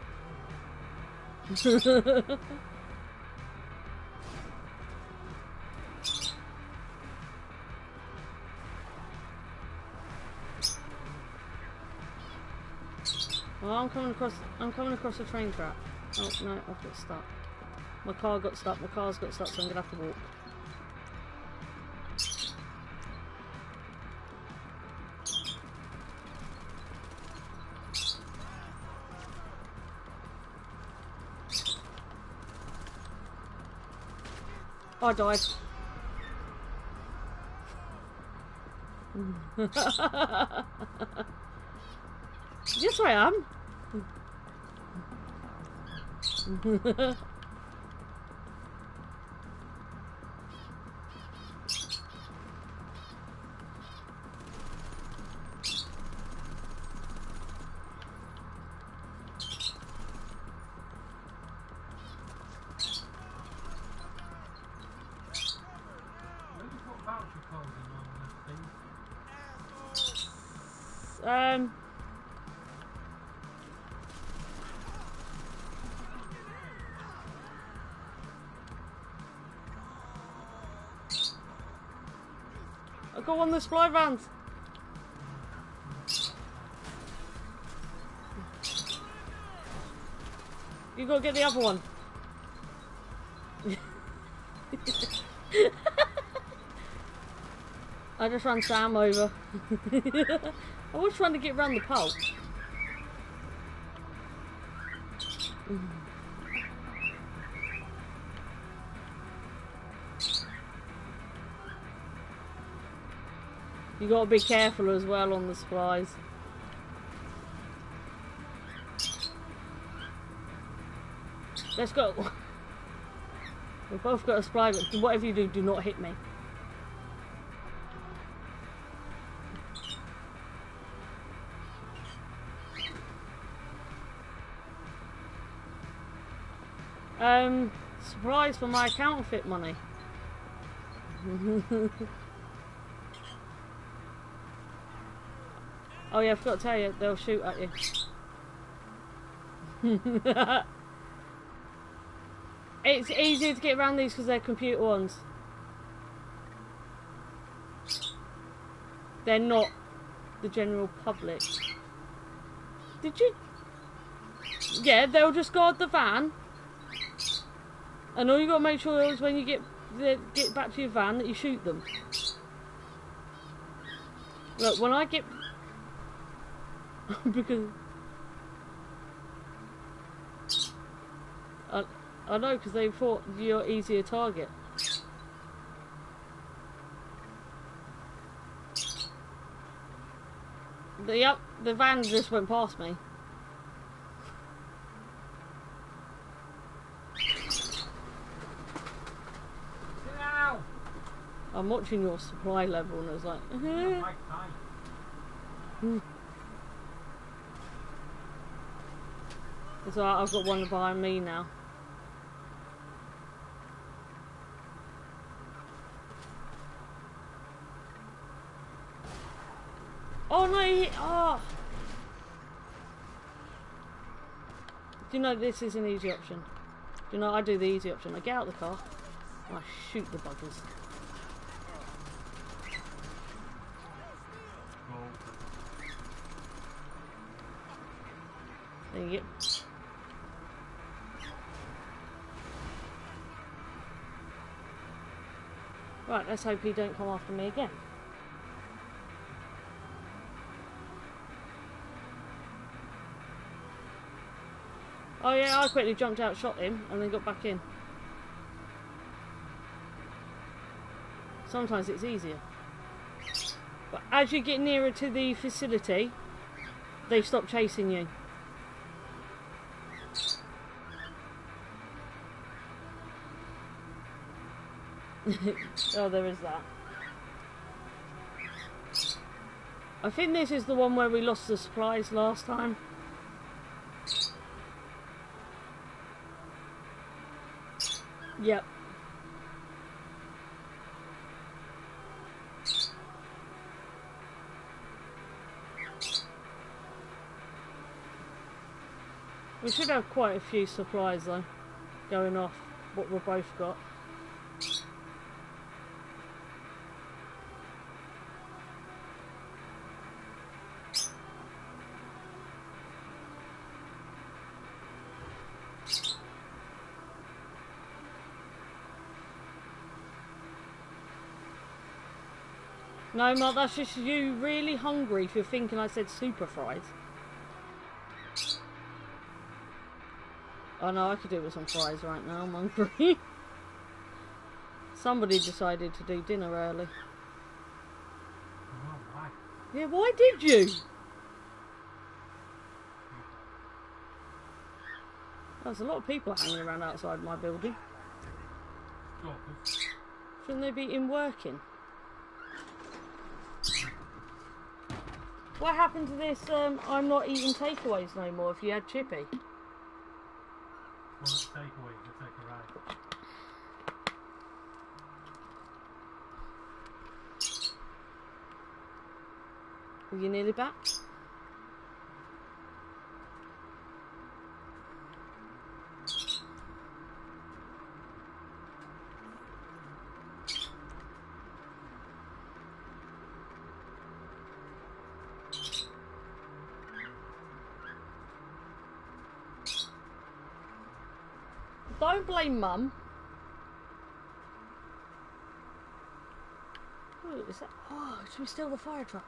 Well, I'm coming across the train track. Oh no, I've got stuck. My car got stuck. My car's got stuck, so I'm gonna have to walk. I died. Yes, I am. I got one of the supply vans. You gotta get the other one. I just ran Sam over. I was trying to get around the pole. You gotta be careful as well on the supplies. Let's go. We've both got a supply, but whatever you do, do not hit me. Supplies for my counterfeit money. Oh yeah, I forgot to tell you, they'll shoot at you. It's easier to get around these because they're computer ones. They're not the general public. Did you? Yeah, they'll just guard the van. And all you gotta make sure is when you get back to your van that you shoot them. Look, when I get... because... I know, because they thought you're easier target. Yep, the van just went past me. Ow! I'm watching your supply level and I was like, It's alright, I've got one behind me now. Oh no, oh! Do you know this is an easy option? Do you know I do the easy option? I get out of the car and I shoot the buggers. There you go. Right, let's hope he don't come after me again. Oh yeah, I quickly jumped out, shot him, and then got back in. Sometimes it's easier. But as you get nearer to the facility, they stop chasing you. Oh, there is that. I think this is the one where we lost the supplies last time. Yep. We should have quite a few supplies though, going off what we've both got. No, Mark, that's just you really hungry if you're thinking I said super fries. Oh no, I could do with some fries right now, I'm hungry. Somebody decided to do dinner early. Oh, why? Yeah, why did you? There's a lot of people hanging around outside my building. Shouldn't they be in working? What happened to this, I'm not eating takeaways no more if you had Chippy? Well, let's take away, we'll take a ride. Are you nearly back? Don't blame Mum. Ooh, is that? Oh, should we steal the fire truck?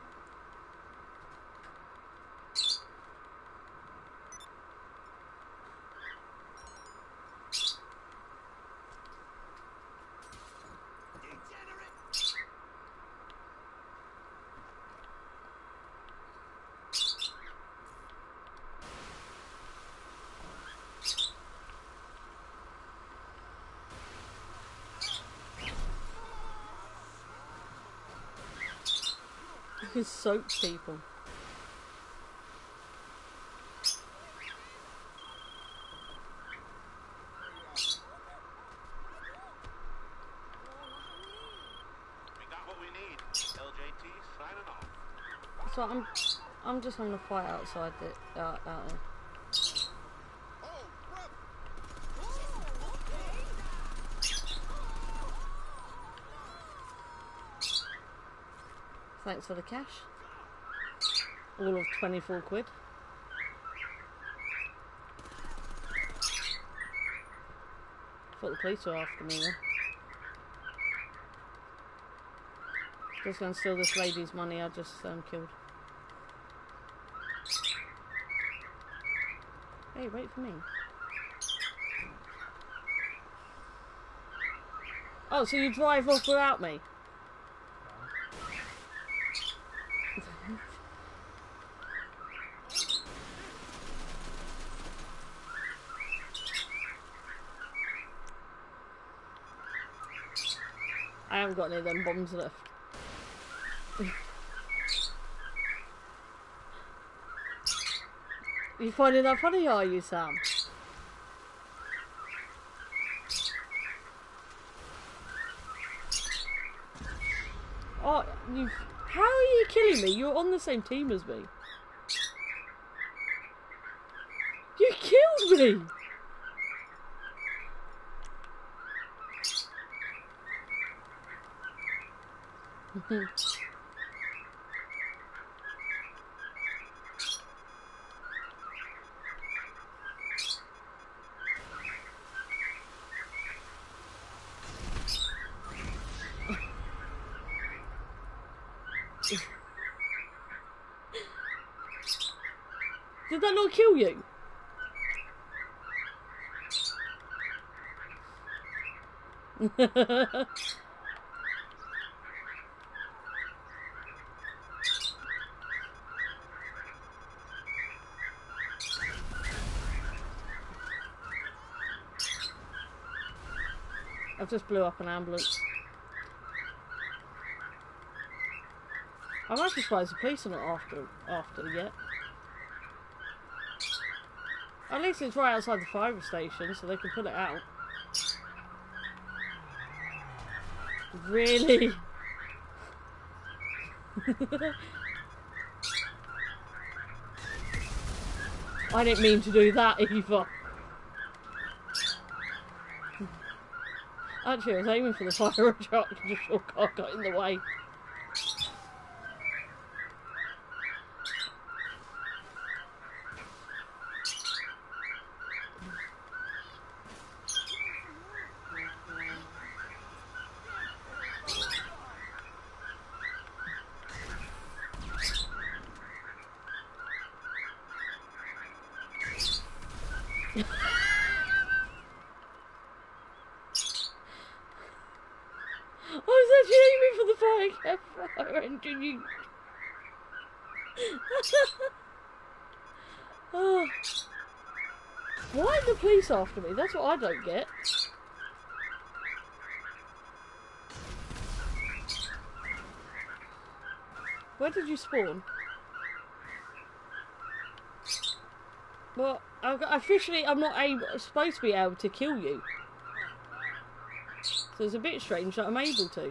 You can soak people. We got what we need. LJT signing off. So I'm just on the fight outside the out there. Thanks for the cash. All of 24 quid. Thought the police were after me then. Just gonna steal this lady's money I just killed. Hey, wait for me. Oh, so you drive off without me? I haven't got any of them bombs left. You finding that funny, are you, Sam? Oh, you... How are you killing me? You're on the same team as me. You killed me! Did that not kill you? I've just blew up an ambulance. I'm actually surprised the police are not after yet. At least it's right outside the fire station, so they can put it out. Really? I didn't mean to do that either. Actually, I was aiming for the fire truck and just your car got in the way. I was actually aiming for the fire engine. You... Oh. Why are the police after me? That's what I don't get. Where did you spawn? Well, officially I'm not supposed to be able to kill you. So it's a bit strange that I'm able to.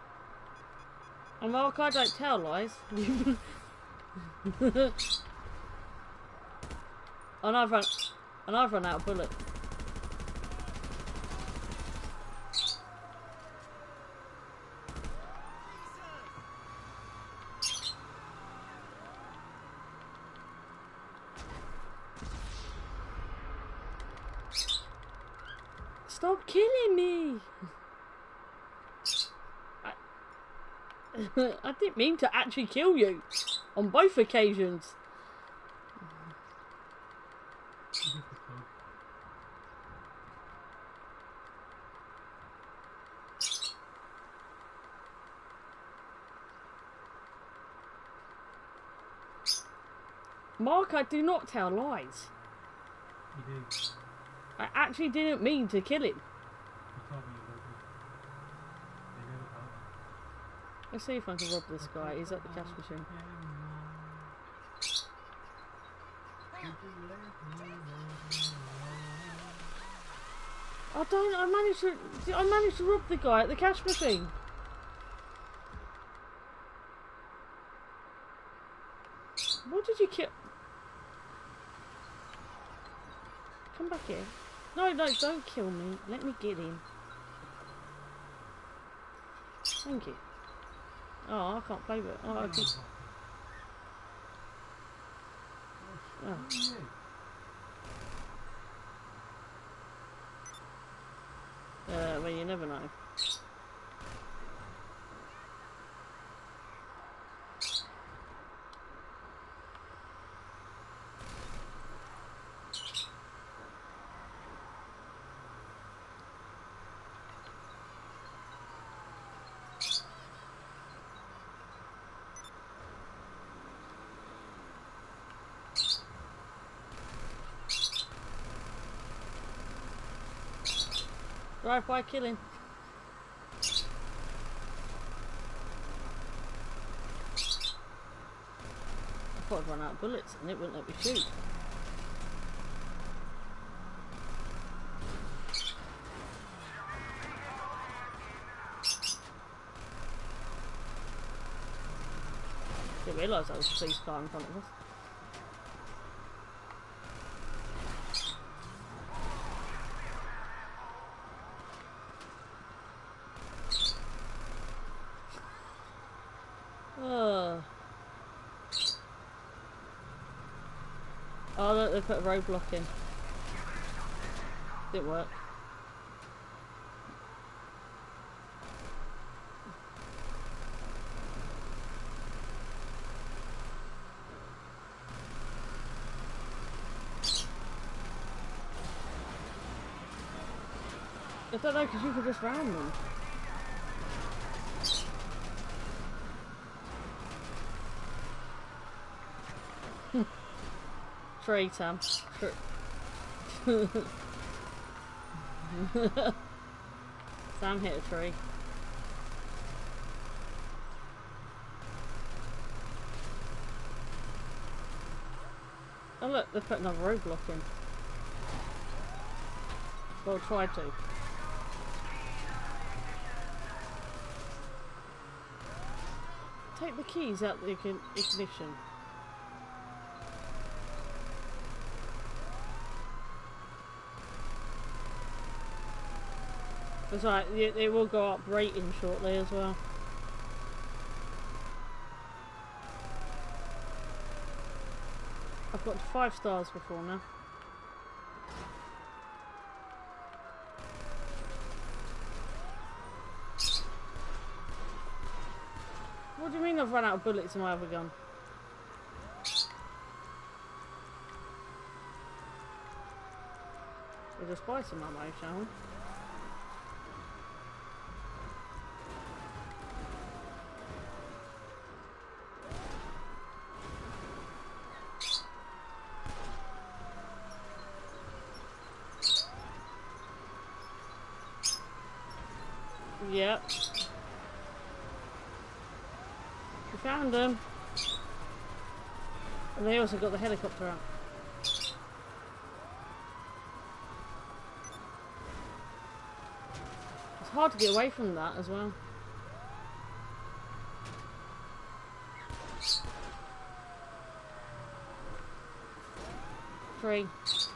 And Mark, I don't tell lies. And I've run out of bullets. Stop killing me! I didn't mean to actually kill you on both occasions. Mark, I do not tell lies. You do. I actually didn't mean to kill him. You told me you would. They never told me. Let's see if I can rob this guy. He's at the cash machine. I managed to rob the guy at the cash machine. What did you kill? Come back here. No, don't kill me. Let me get in. Thank you. Oh, I can't play with it. Oh, I can... Oh. Well, you never know. Drive-by killing. I thought I'd run out of bullets and it wouldn't let me shoot. Didn't realise that was a police car in front of us. Oh look, they put a roadblock in. Didn't work. I don't know, because you could just ram them. Tree, Sam. Sam hit a tree. Oh look, they've put another roadblock in. Well, tried to. Take the keys out the ignition. That's right, it will go up rating shortly as well. I've got 5 stars before now. What do you mean I've run out of bullets in my other gun? We'll just buy some ammo, shall we? Yep. We found them. And they also got the helicopter out. It's hard to get away from that as well. tree.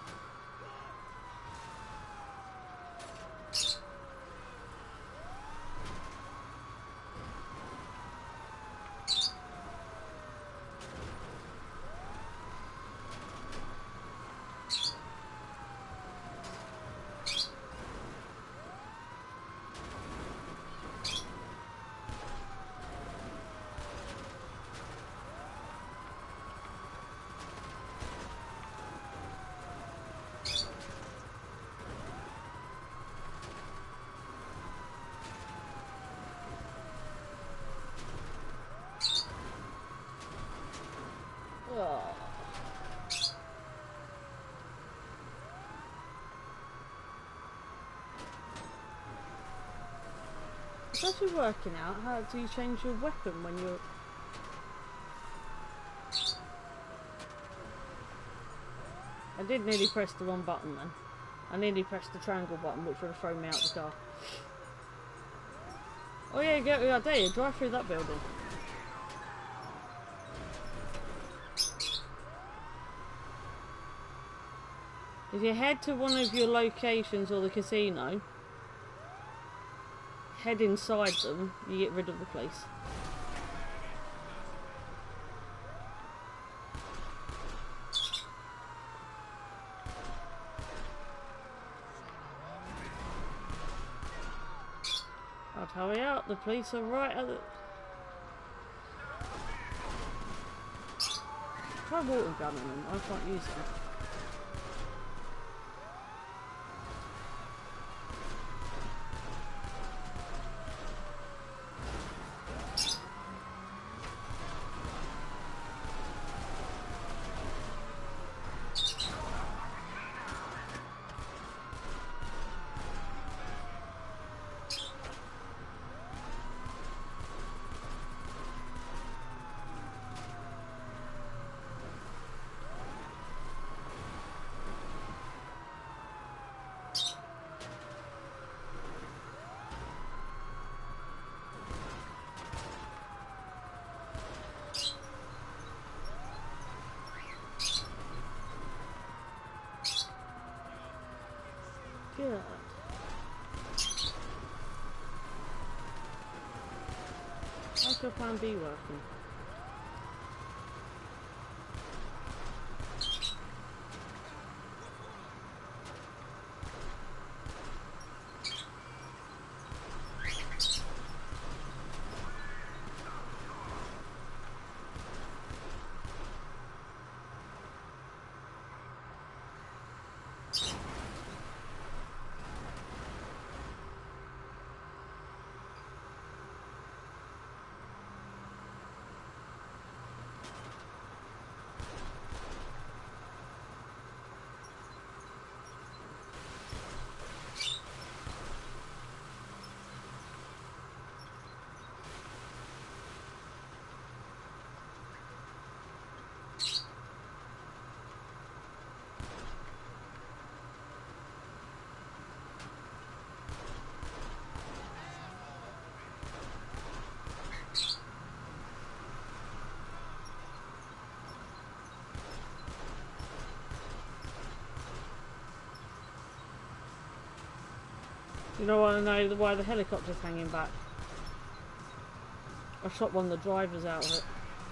Oh. It's actually working out. How do you change your weapon when you're... I did nearly press the wrong button then. I nearly pressed the triangle button, which would have thrown me out the car. Oh yeah, get out there, drive through that building. If you head to one of your locations or the casino, head inside them, you get rid of the place. I'd hurry up, the police are right at the... Try water gunning them, I can't use them. Good. How's your plan B working? You know what, I know why the helicopter's hanging back. I shot one of the drivers out of it.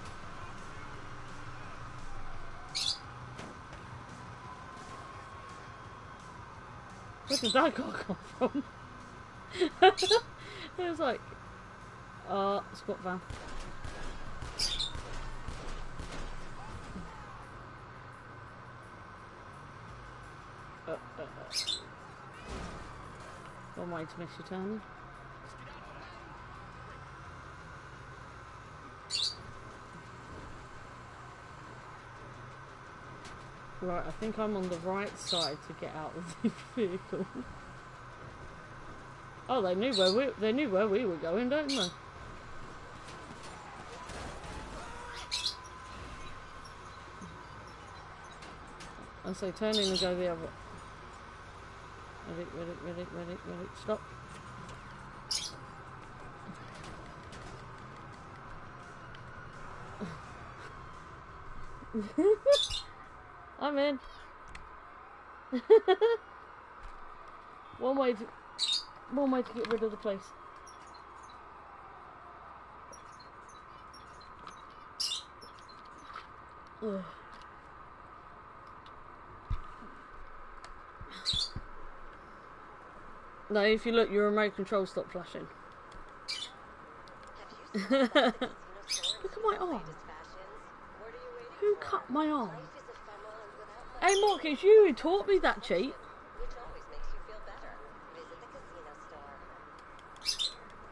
Where did that car come from? It was like, squat van. One way to miss your turn. Right, I think I'm on the right side to get out of the vehicle. Oh, they knew where we were going, don't they? And so turn in and go the other. Ready, stop. I'm in. One way to get rid of the place. Ugh. No, if you look, your remote control stopped flashing. Look at my arm. Who cut my arm? Hey Mark, it's you who taught me that cheat. Which always makes you feel better. Visit the casino store.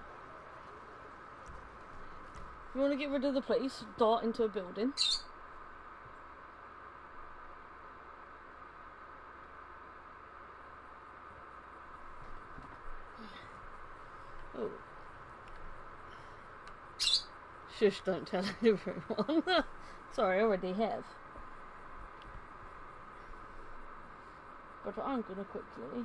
If you want to get rid of the police, dart into a building. Oh. Shush, don't tell everyone. Sorry, I already have. But I'm gonna quickly.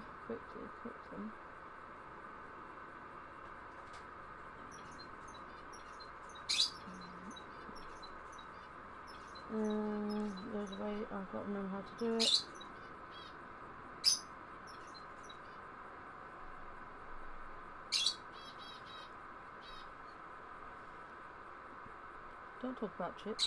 There's a way, I've got to remember how to do it. Don't talk about chips.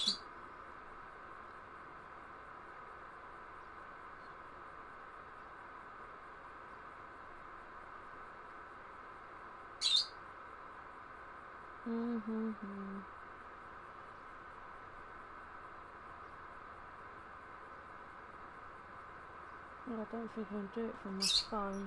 Well, I don't think I can do it from my phone.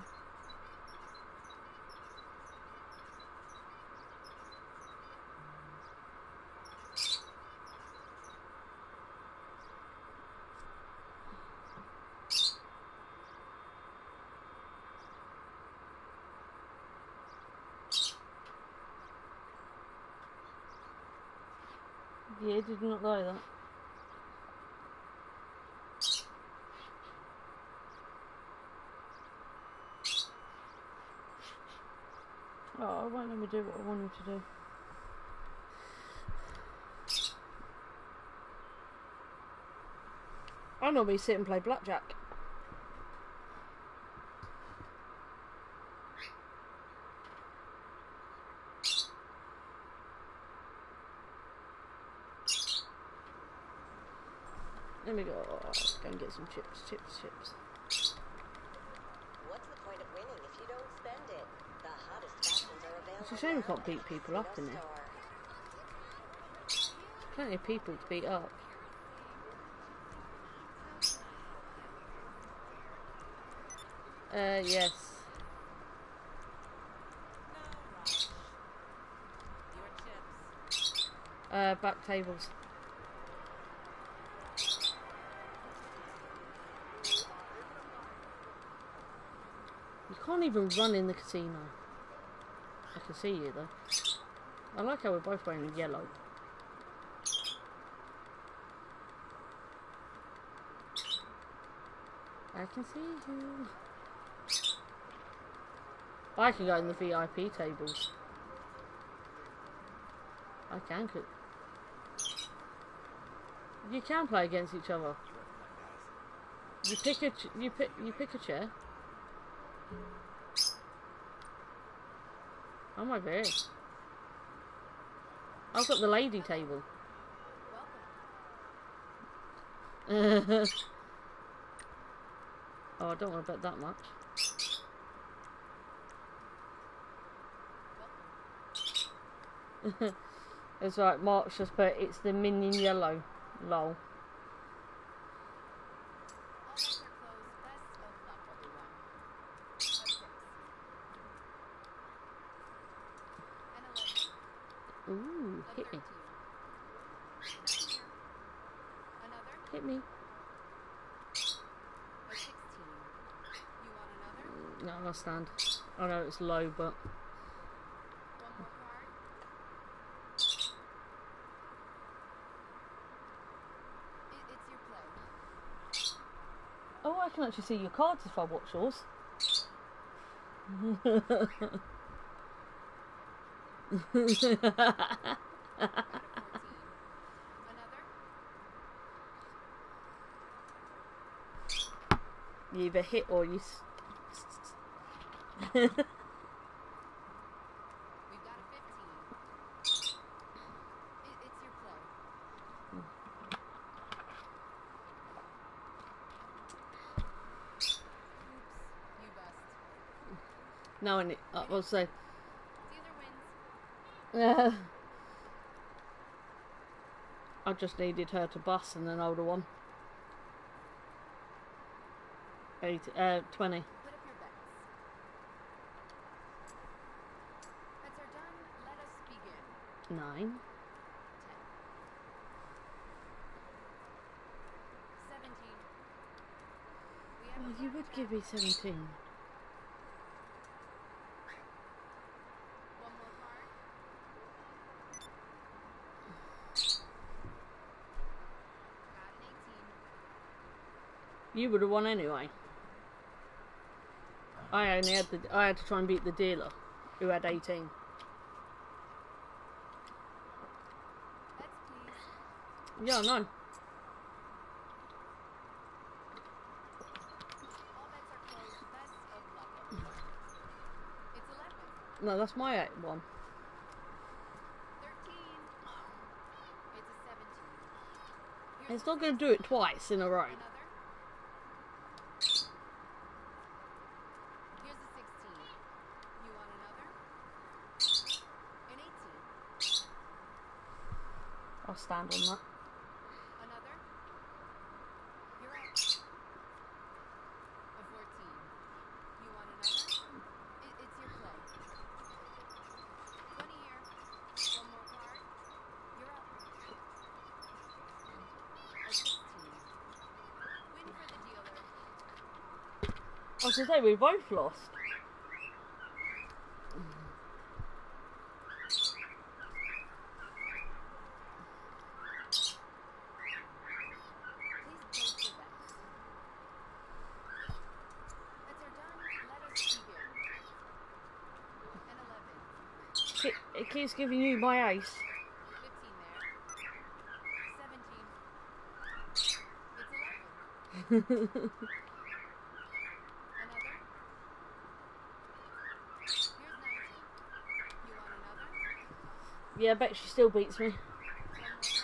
Yeah, did not like that. Oh, it won't let me do what I wanted to do. I normally sit and play blackjack. Let me go. Oh, let's go and get some chips. What's the point of winning if you don't spend it? The hottest fashions are available. It's a shame we can't beat people up in there. Plenty of people to beat up. Yes. Back tables. You can't even run in the casino. I can see you though. I like how we're both wearing yellow. I can see you. I can go in the VIP tables. I can. You can play against each other. You pick a a chair. I'm over here. I've got the lady table. Oh, I don't want to bet that much. It's right, Mark's just put it's the minion yellow. Lol. Ooh, hit me. Hit me. No, I'll stand. I know it's low, but... Oh, I can actually see your cards if I watch yours. You either hit or you. We've got a 15. It's your play. Oops, you bust. No, and I will say. Caesar wins. I just needed her to bust and then I would have won. 20. Put up your bets. Bets are done. Let us begin. 9. 10. 17. We have Oh, a you would give me 17. one more card. Got an 18. You would have won anyway. I had to try and beat the dealer, who had 18. Bets, please. Yeah, no. All bets are closed. Best of luck, everyone. It's 11. No, that's my 1. 13. It's a 17. It's not going to do it twice in a row. Another. Here's a 16. You want another? An 18. I'll stand on that. Another. You're up. A 14. You want another? It's your play. 20 here. One more card. You're up. A 16. Win for the dealer. I was going to say, we both lost. Please place your bets. Bets are done. Let us begin. An 11. It keeps giving you my ace. 15 there. 17. It's 11. Another. Here's 19. You want another? Yeah, I bet she still beats me. One more card.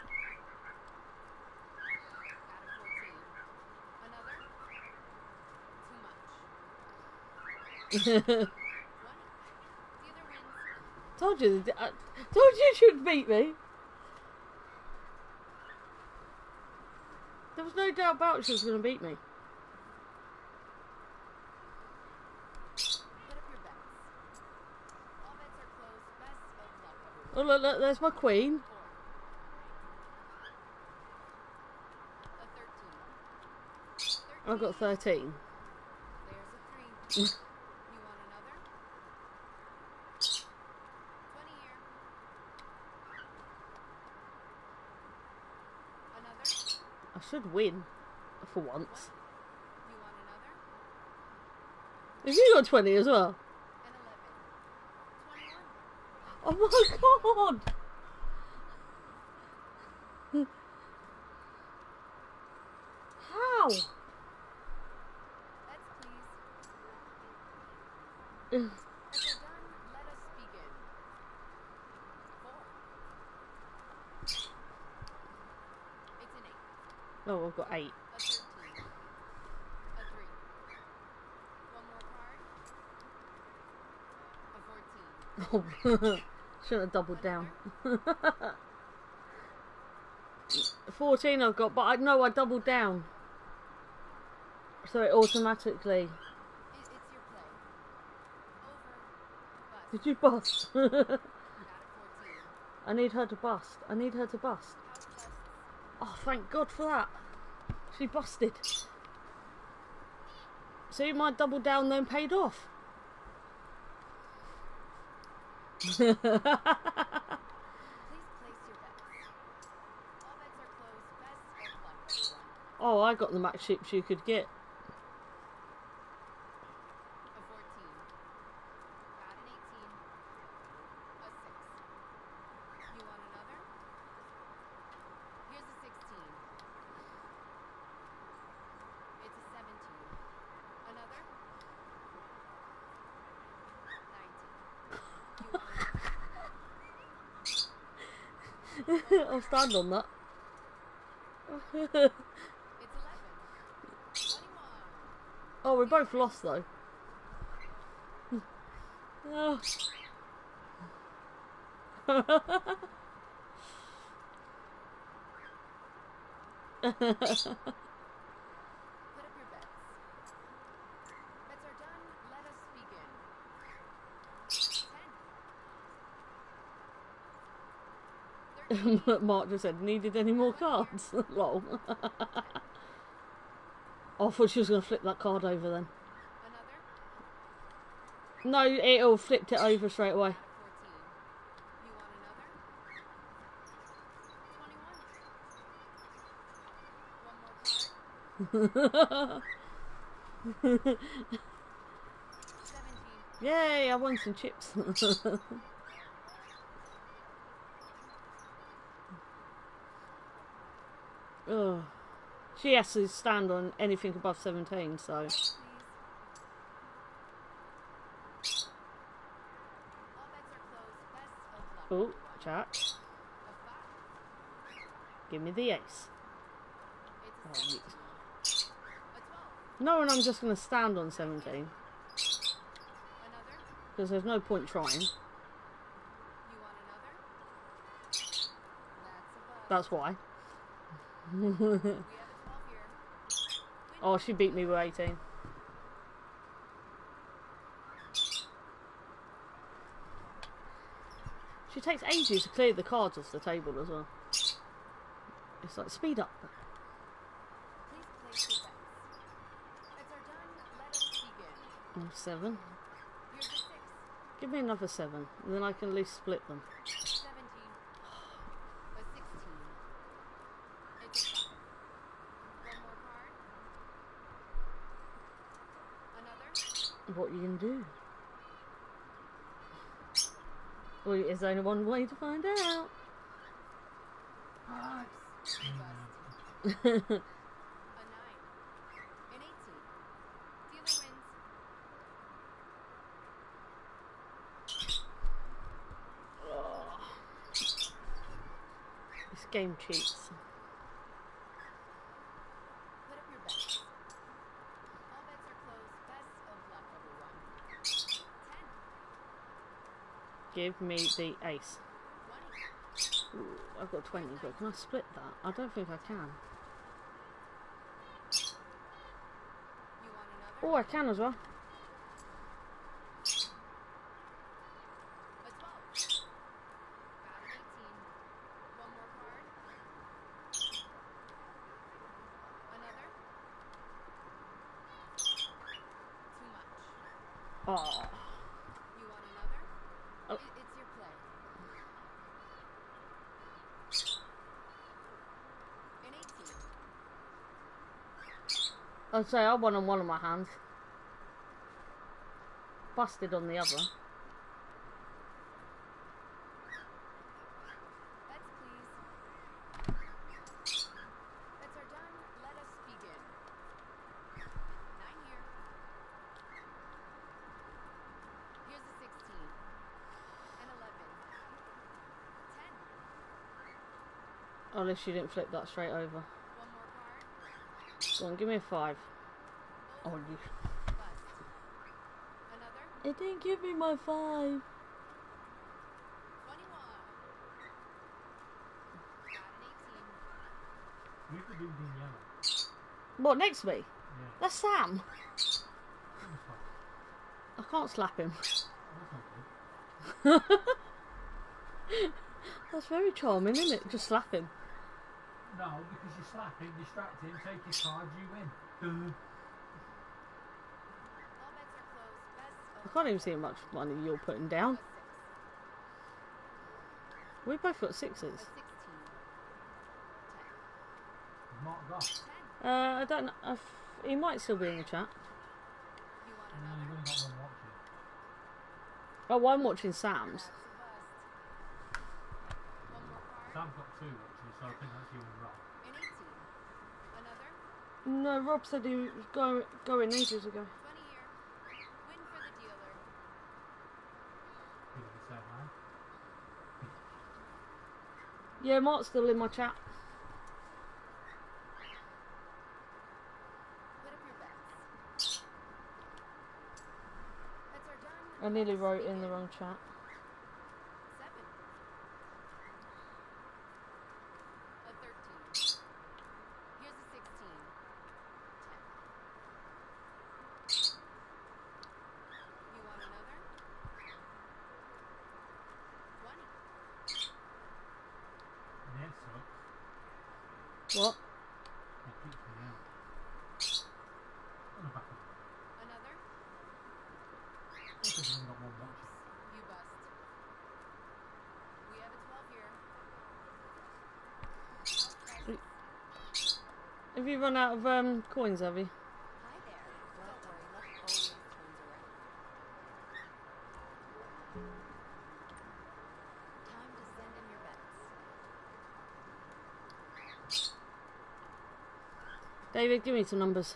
Got a 14. Another? Too much. 20. Caesar wins. Told you she would beat me. There was no doubt about she was going to beat me. Put up your bets. All bets are closed. Best of luck, everyone. Oh, look, there's my queen. 4. A 13. I've got 13. There's a 3. You want another? 20 here. Another? I should win for once. You want another? Have you got 20 as well? An 11. 21. Oh my god! How? Bets, please. Bets are done. Let us begin. 4. It's an 8. Oh, I've got 8. A 13. A 3. One more card. A 14. Oh, shouldn't have doubled down. 14 I've got, but I know I doubled down. So it automatically... It's your play. Over. Bust. Did you bust? Got a 14. I need her to bust. I need her to bust. House busts. Oh, thank God for that. She busted. See, my double down then paid off. Please place your bets. All bets are closed. Best of luck, everyone. Oh, I got the max chips you could get. A 14. Got an 18. A 6. You want another? Here's a 16. It's a 17. I'll stand on that. It's 11. 21. Oh, we both lost though. Oh. Put up your bets. Bets are done. Let us begin. 10. 13. Mark just said, needed any more cards? Lol. Oh, I thought she was going to flip that card over then. Another. No, it'll flipped it over straight away. 14. You want another? 21. One more card. 17. Yay, I won some chips. Ugh. She has to stand on anything above 17, so... Bets, please. All bets are closed. Best of luck. Oh, chat. A 5. Give me the ace. It's a 17. A 12. No, and I'm just going to stand on 17. Another. Because there's no point trying. You want another? That's a bust. That's why. We have a 12 here. Oh, she beat me with 18. She takes ages to clear the cards off the table as well. It's like, speed up. Please place your bets. Bets are done. Let us begin. 7. Here's a 6. Give me another 7, and then I can at least split them. 17. A 16. It's a 5. One more card. Another. What are you going to do? Well, there's only one way to find out. Bust. A 9. An 18. Dealer wins. This game cheats. Put up your bets. All bets are closed. Best of luck, everyone. 10. Give me the ace. 20. Ooh, I've got 20, but can I split that? I don't think I can. You want another? Oh, I can as well. A 12. Got an 18. One more card. Another. Too much. Oh. You want another? Oh. It's your play. An 18. I'd say I won on one of my hands. Busted on the other. Bets, please. Bets are done. Let us begin. 9 here. Here's a 16. An 11. 10. Unless you didn't flip that straight over. One more card. Go on, give me a 5. Oh, you. Bust. Another. It didn't give me my 5. 21. Got an 18. Who's the dude in yellow? What, next to me? Yeah. That's Sam. That's I can't slap him. not good. That's very charming, isn't it? Just slap him. No, because you slap him, distract him, take his card, you win. All bets are closed. Best I of can't even see how much money you're putting down. a 6. We both got A 6s. 16. 10. Mark got. 10. I don't know. He might still be in the chat. You want No, another? you've only got one watching. Oh, I'm watching Sam's. That's a bust. One more card. Sam's got 2 watching, so I think that's you and Rob. An 18. Another. No, Rob said he was going ages ago. 20 here. Win for the dealer. Give it the same man. Yeah, Mark's still in my chat. Put up your bets. Bets are done. I nearly wrote in the wrong chat. 7. A 13. Here's a 16. 10. You want another? 20. That sucks. What? It kicks me out. On the back of it. Another? Because I've only got one watching. You bust. We have a 12 here. Have you run out of coins, have you? Hi there. Don't worry, luck always turns around. Time to send in your bets. David, give me some numbers.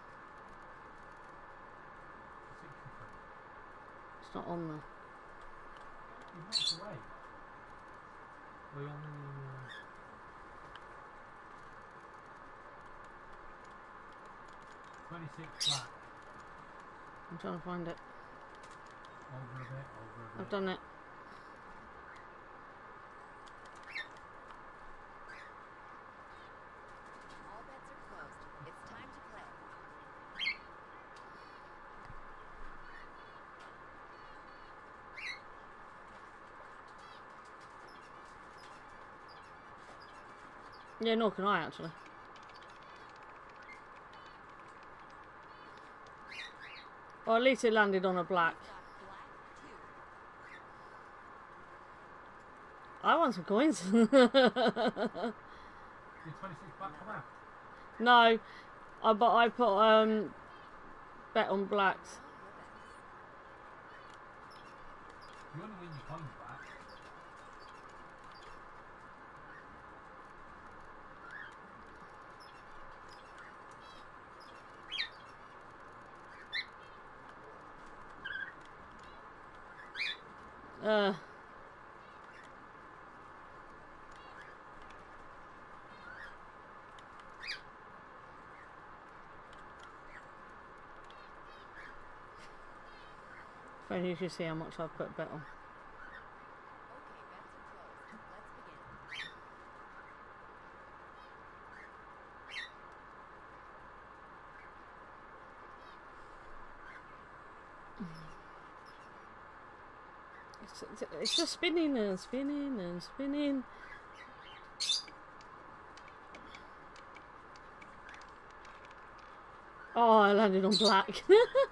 63. It's not on there. You walked away. We're on 26 flat. I'm trying to find it. Over a bit, over a bit. I've done it. All bets are closed. It's time to play. Yeah, nor can I actually. Or at least it landed on a black. Got black 2. I want some coins. Did 26 flat come out? No, but I put bet on blacks. Now your bets. You only win your coins back. If only you could see how much I've put bet on. Okay, bets are closed. Let's begin. It's just spinning and spinning and spinning. Oh, I landed on black.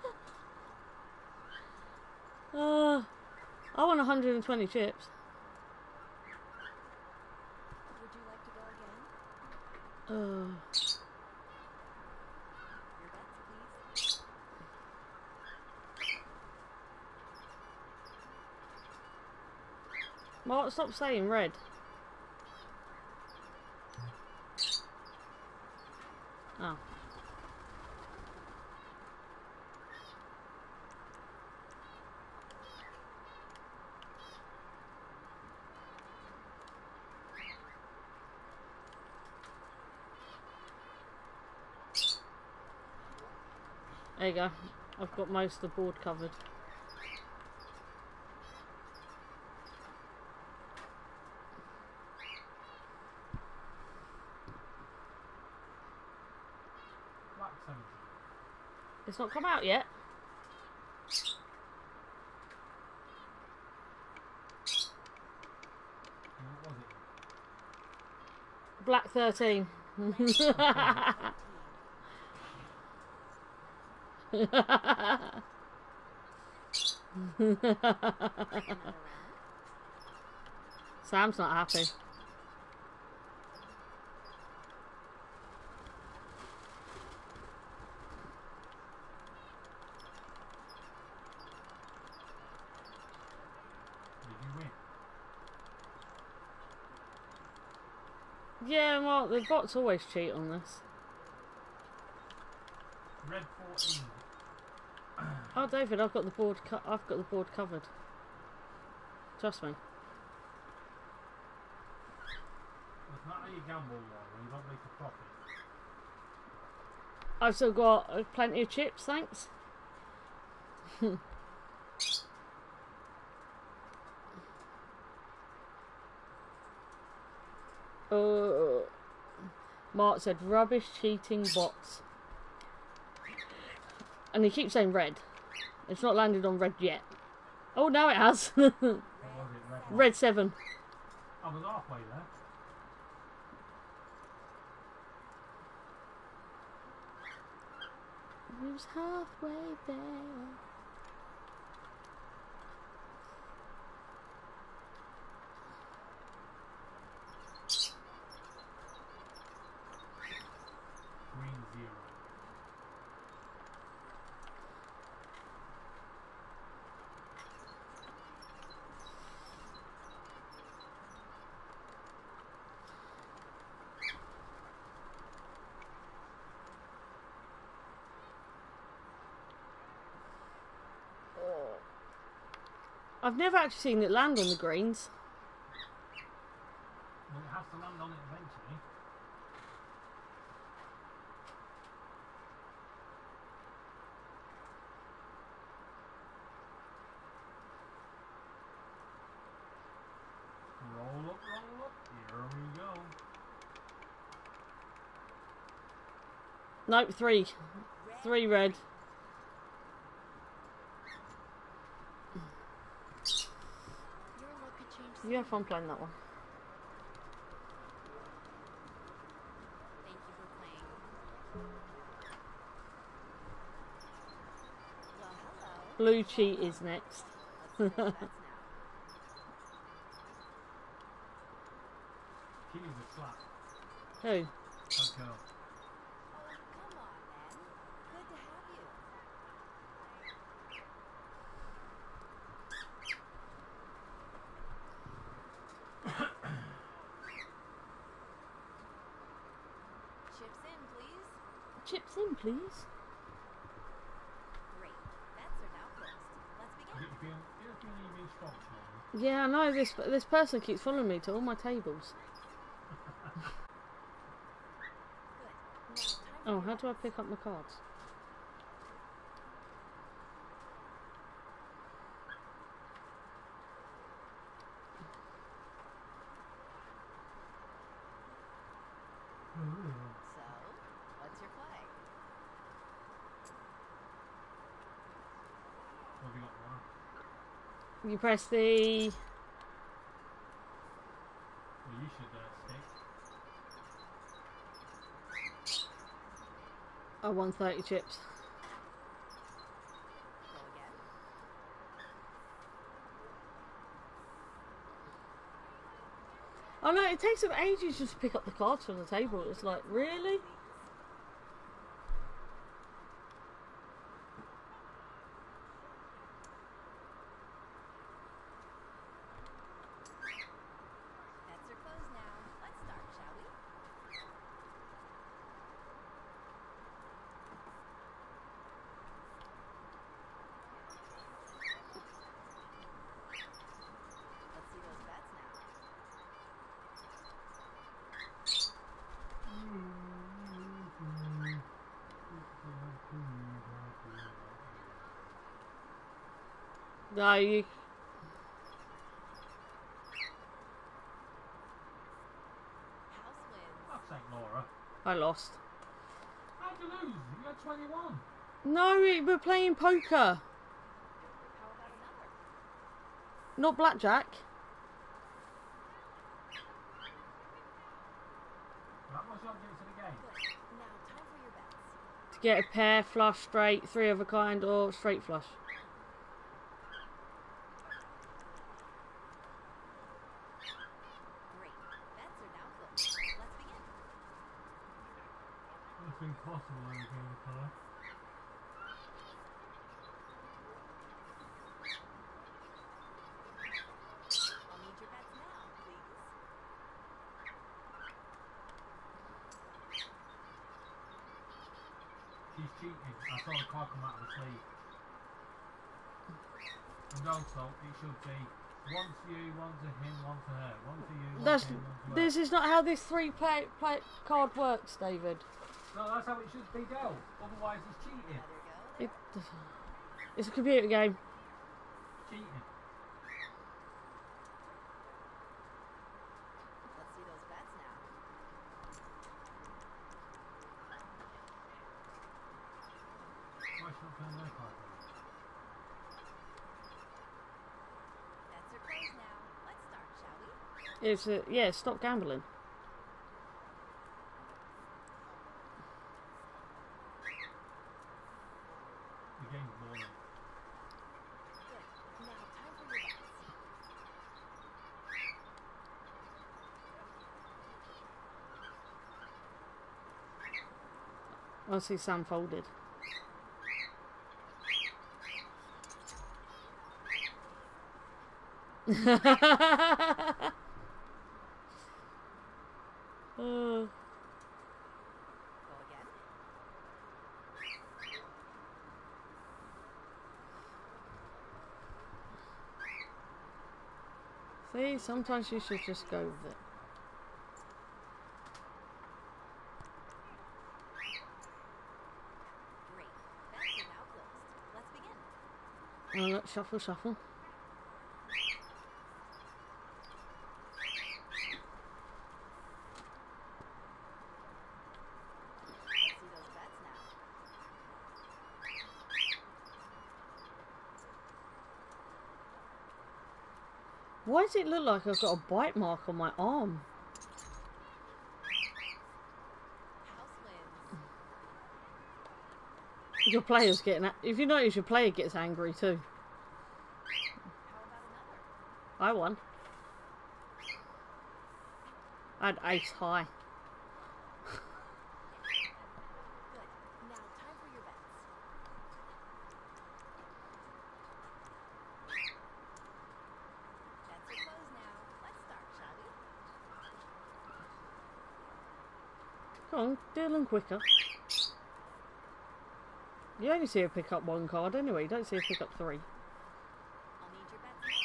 I want 120 chips. Would you like to go again? Uh, Your bets, please. Mark, stop saying red. Oh. There you go. I've got most of the board covered. Black 17. It's not come out yet. What was it? Black 13. Another round? Sam's not happy. Did you win? Yeah, well, the bots always cheat on this. Red 14. Oh, David, I've got the board. I've got the board covered. Trust me. you gamble, Laura. You don't make a profit. I've still got plenty of chips, thanks. Mark said rubbish cheating bots. And he keeps saying red. It's not landed on red yet. Oh, now it has. What was it? Red 7. I was halfway there. He was halfway there. Green 0. I've never actually seen it land on the greens. Well, it has to land on it eventually. Roll up, roll up. Here we go. Nope, 3. 3 red. You have fun playing that one. Thank you for playing. Well, hello. Blue cheat is next. Let's see those bets now. She's a slap. Who? That girl. Oh, come on, man. Good to have you. Chips in, please. Chips in, please. Great. Bets are now closed. Let's begin. You're feeling even strong, Lauren. Yeah, I know. This person keeps following me to all my tables. Good. Now, time for Oh, your how do I bets. pick up my cards? So, what's your play? What have you got, Lauren? You press the... Well, you should stick. I won 30 chips. Go again. Oh no, it takes them ages just to pick up the cards from the table. It's like, really? Bets are closed now. Let's start, shall we? Let's see those bets now. No, you... House wins. Fuck's sake, Laura. I lost. How'd you lose? You got 21. No, we're playing poker. How about another? Not blackjack. That was your object of the game. Good. Now, time for your bets. To get a pair, flush, straight, 3 of a kind, or straight flush. Great. Bets are now closed. Let's begin. It's impossible when you go to car. I'll need your bets now, please. She's cheating. I saw the card come out of the sleeve. And also, it should be One to you, one to him, one to her. One to you, one That's to him, one to her. this is not how this three-play card works, David. No, that's how it should be dealt. Otherwise, it's cheating. It's a computer game. Cheating. Let's see those bets now. Why should I turn their card over? Bets are closed now. Let's start, shall we? It's yeah. Stop gambling. The game's boring. Good. Now, time for your bets. I see Sam folded. Oh. Go again. See, sometimes you should just go with it. Great. Bets are now closed. Let's begin. Oh, look, shuffle, shuffle. Let's see those bets now. Why does it look like I've got a bite mark on my arm? House wins. Your player's getting... If you notice, your player gets angry too. How about another? I won. I had ace high. Good. Now, time for your bets. Bets are closed now. Let's start, shall we? Come on, do them quicker. You only see her pick up one card anyway, you don't see her pick up three. I'll need your bets now,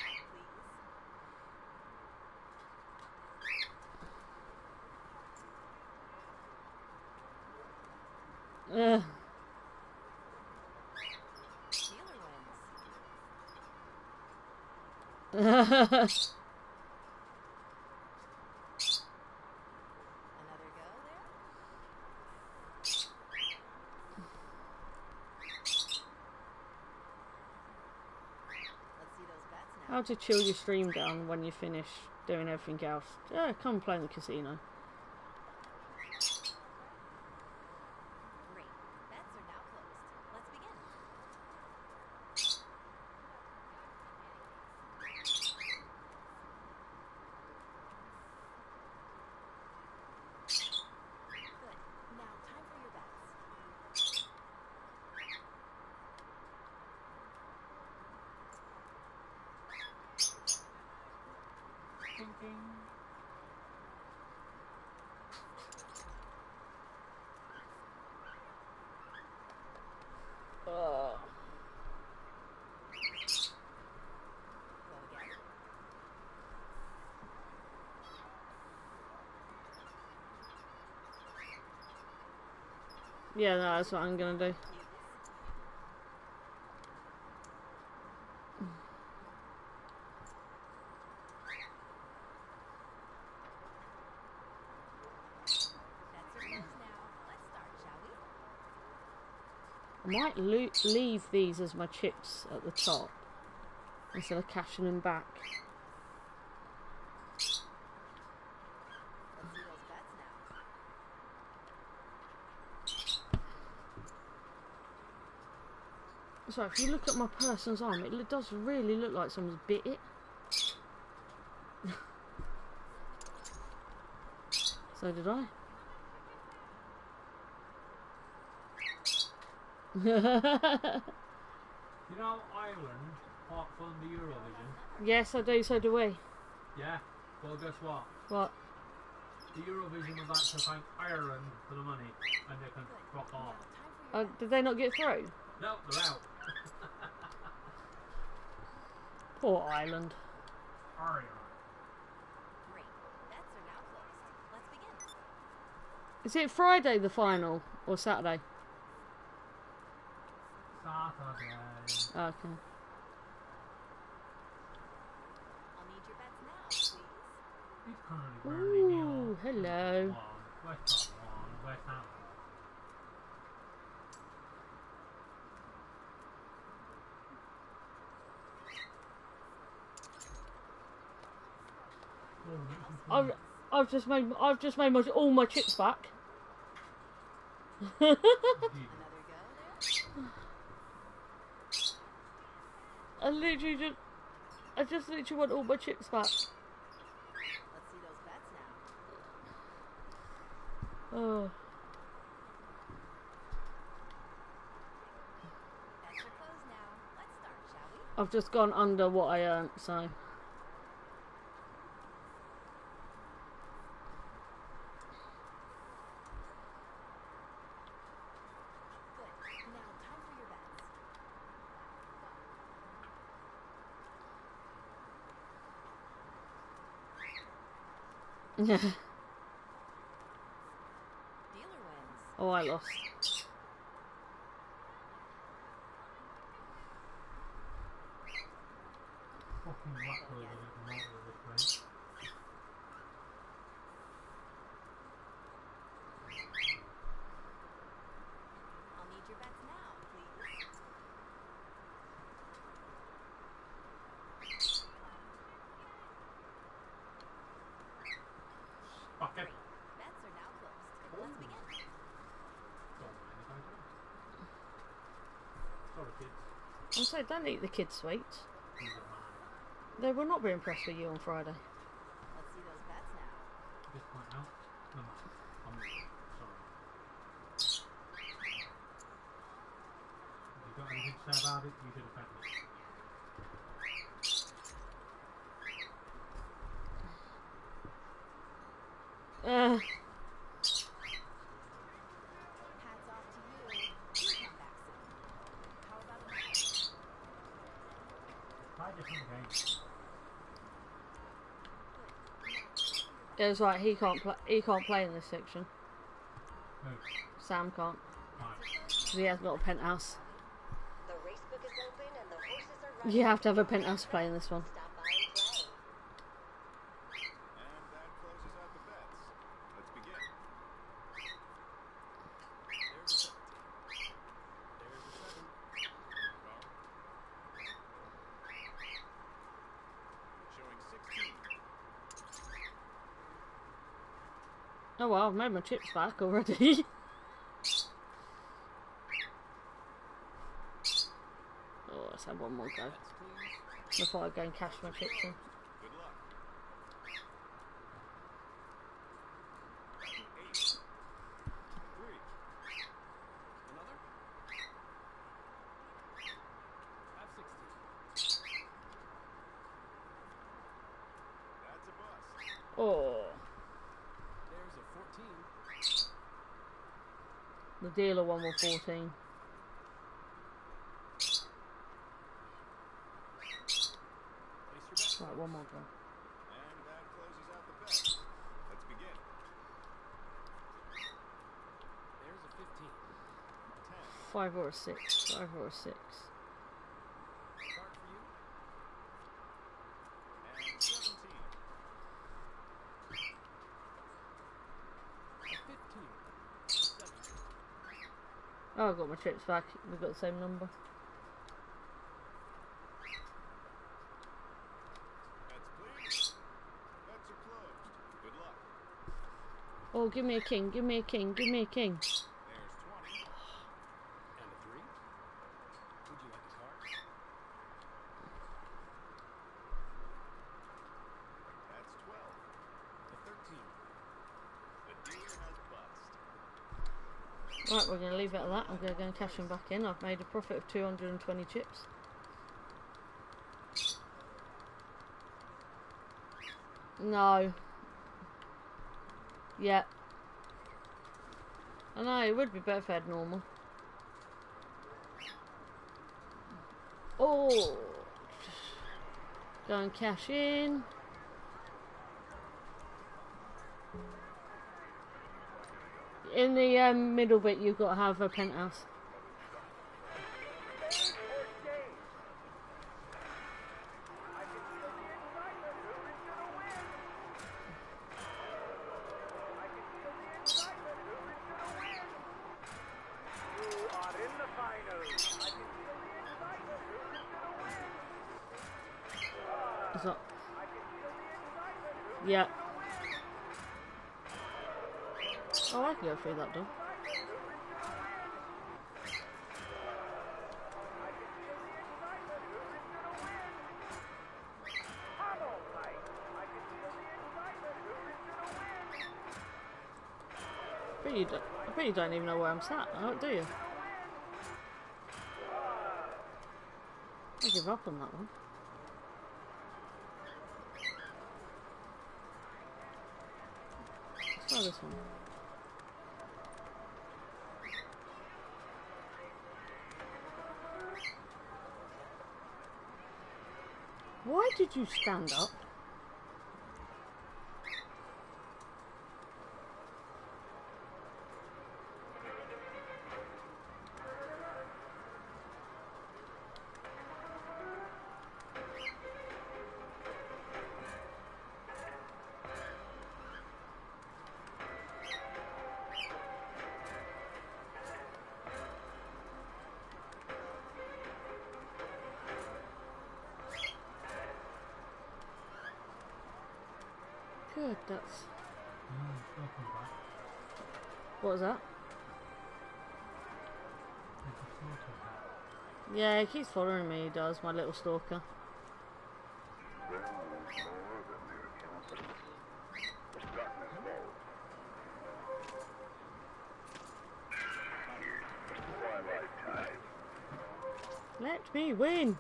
please. Ugh. Dealer wins. Another go there? Let's see those bets now. How to chill your stream down when you finish doing everything else. Yeah, come play in the casino. Great. Bets are now closed. Let's begin. Good. Now, time for your bets. Ding, ding. Go again. Yeah, no, that's what I'm gonna do. Bets are closed now. Let's start, shall we? I might leave these as my chips at the top instead of cashing them back. Let's see those bets now. So if you look at my person's arm, it does really look like someone's bit it. So did I. You know Ireland, apart from the Eurovision? Yes, I do, so do we. Yeah? Well, guess what? What? The Eurovision was like to thank Ireland for the money, and they can fuck off. Now, time for your Did they not get through? No, they're out. Poor Ireland. Aria. Great. Bets are now closed. Let's begin. Is it Friday the final or Saturday? Saturday. Okay. I'll need your bets now, please. It's currently Burnley nil. Ooh, hello. West Ham 1, West Ham 1. I've just made all my chips back. Another go there? I just literally want all my chips back. Let's see those bets now. Oh. Bets are closed now. Let's start, shall we? I've just gone under what I earned, so. Good. Now, time for your bets. Yeah. Dealer wins. Oh, I lost. Fucking Blackpool is a promoter this week. I'll need your bets now, please. Fuck it. Great. Bets are now closed. Let's begin. Don't mind if I do. Sorry, kids. I said, don't eat the kids' sweets. These are mine. They will not be impressed with you on Friday. Let's see those bets now. At this point now, no matter. I'm sorry. If you've got anything to say about it, you should have fed me. Uh, Hats off to you. You come back soon. How about another? Try a different game. it was right. He can't play in this section. No. Sam can't. Right. 'Cause he has got a penthouse. The race book is open and the horses are running. You have to have a penthouse to play in this one. Stop by and play. And that closes out the bets. Let's begin. There's a 17. There's a 7. Car. Showing 16. Oh well, I've made my chips back already. Oh, let's have one more go Bets, please. before I go and cash my chips in. Good luck. 8. 3. Another. Have 16. That's a bust. Oh, There's a 14. the dealer one was 14. Place your bet. Right, one more go. And that closes out the bets. Let's begin. There's a 15. 10. 5 or a 6. 5 or a 6. Card for you. And 17. A 15. 17. Oh, I got my chips back. We've got the same number. Bets, please. Bets are closed. Good luck. Oh, give me a king. Give me a king. Give me a king. There's 20. And a 3. Would you like a card? That's 12. A 13. The dealer has bust. Right, we're going to leave it at that. I'm going to go and cash him back in. I've made a profit of 220 chips. No. Yeah. I know, it would be better if I had normal. Oh. Go and cash in. In the middle bit, you've got to have a penthouse. Is that? Yeah. Oh, I can go through that door. I bet you don't even know where I'm sat, do you? I give up on that one. Let's try this one. Why did you stand up? Good, that's... What was that? Yeah, he keeps following me, he does, my little stalker. Let me win!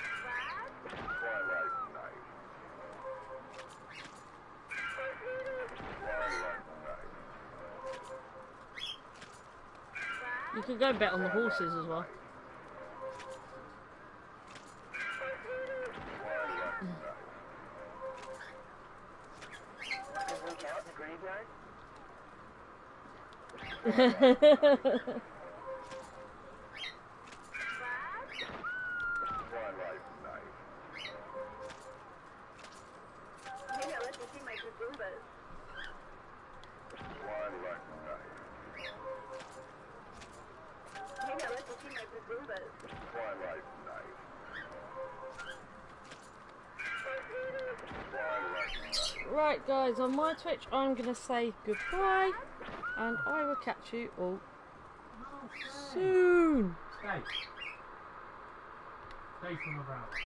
You could go bet on the horses as well. Right guys, on my Twitch I'm going to say goodbye and I will catch you all soon. Stay. Stay for another hour.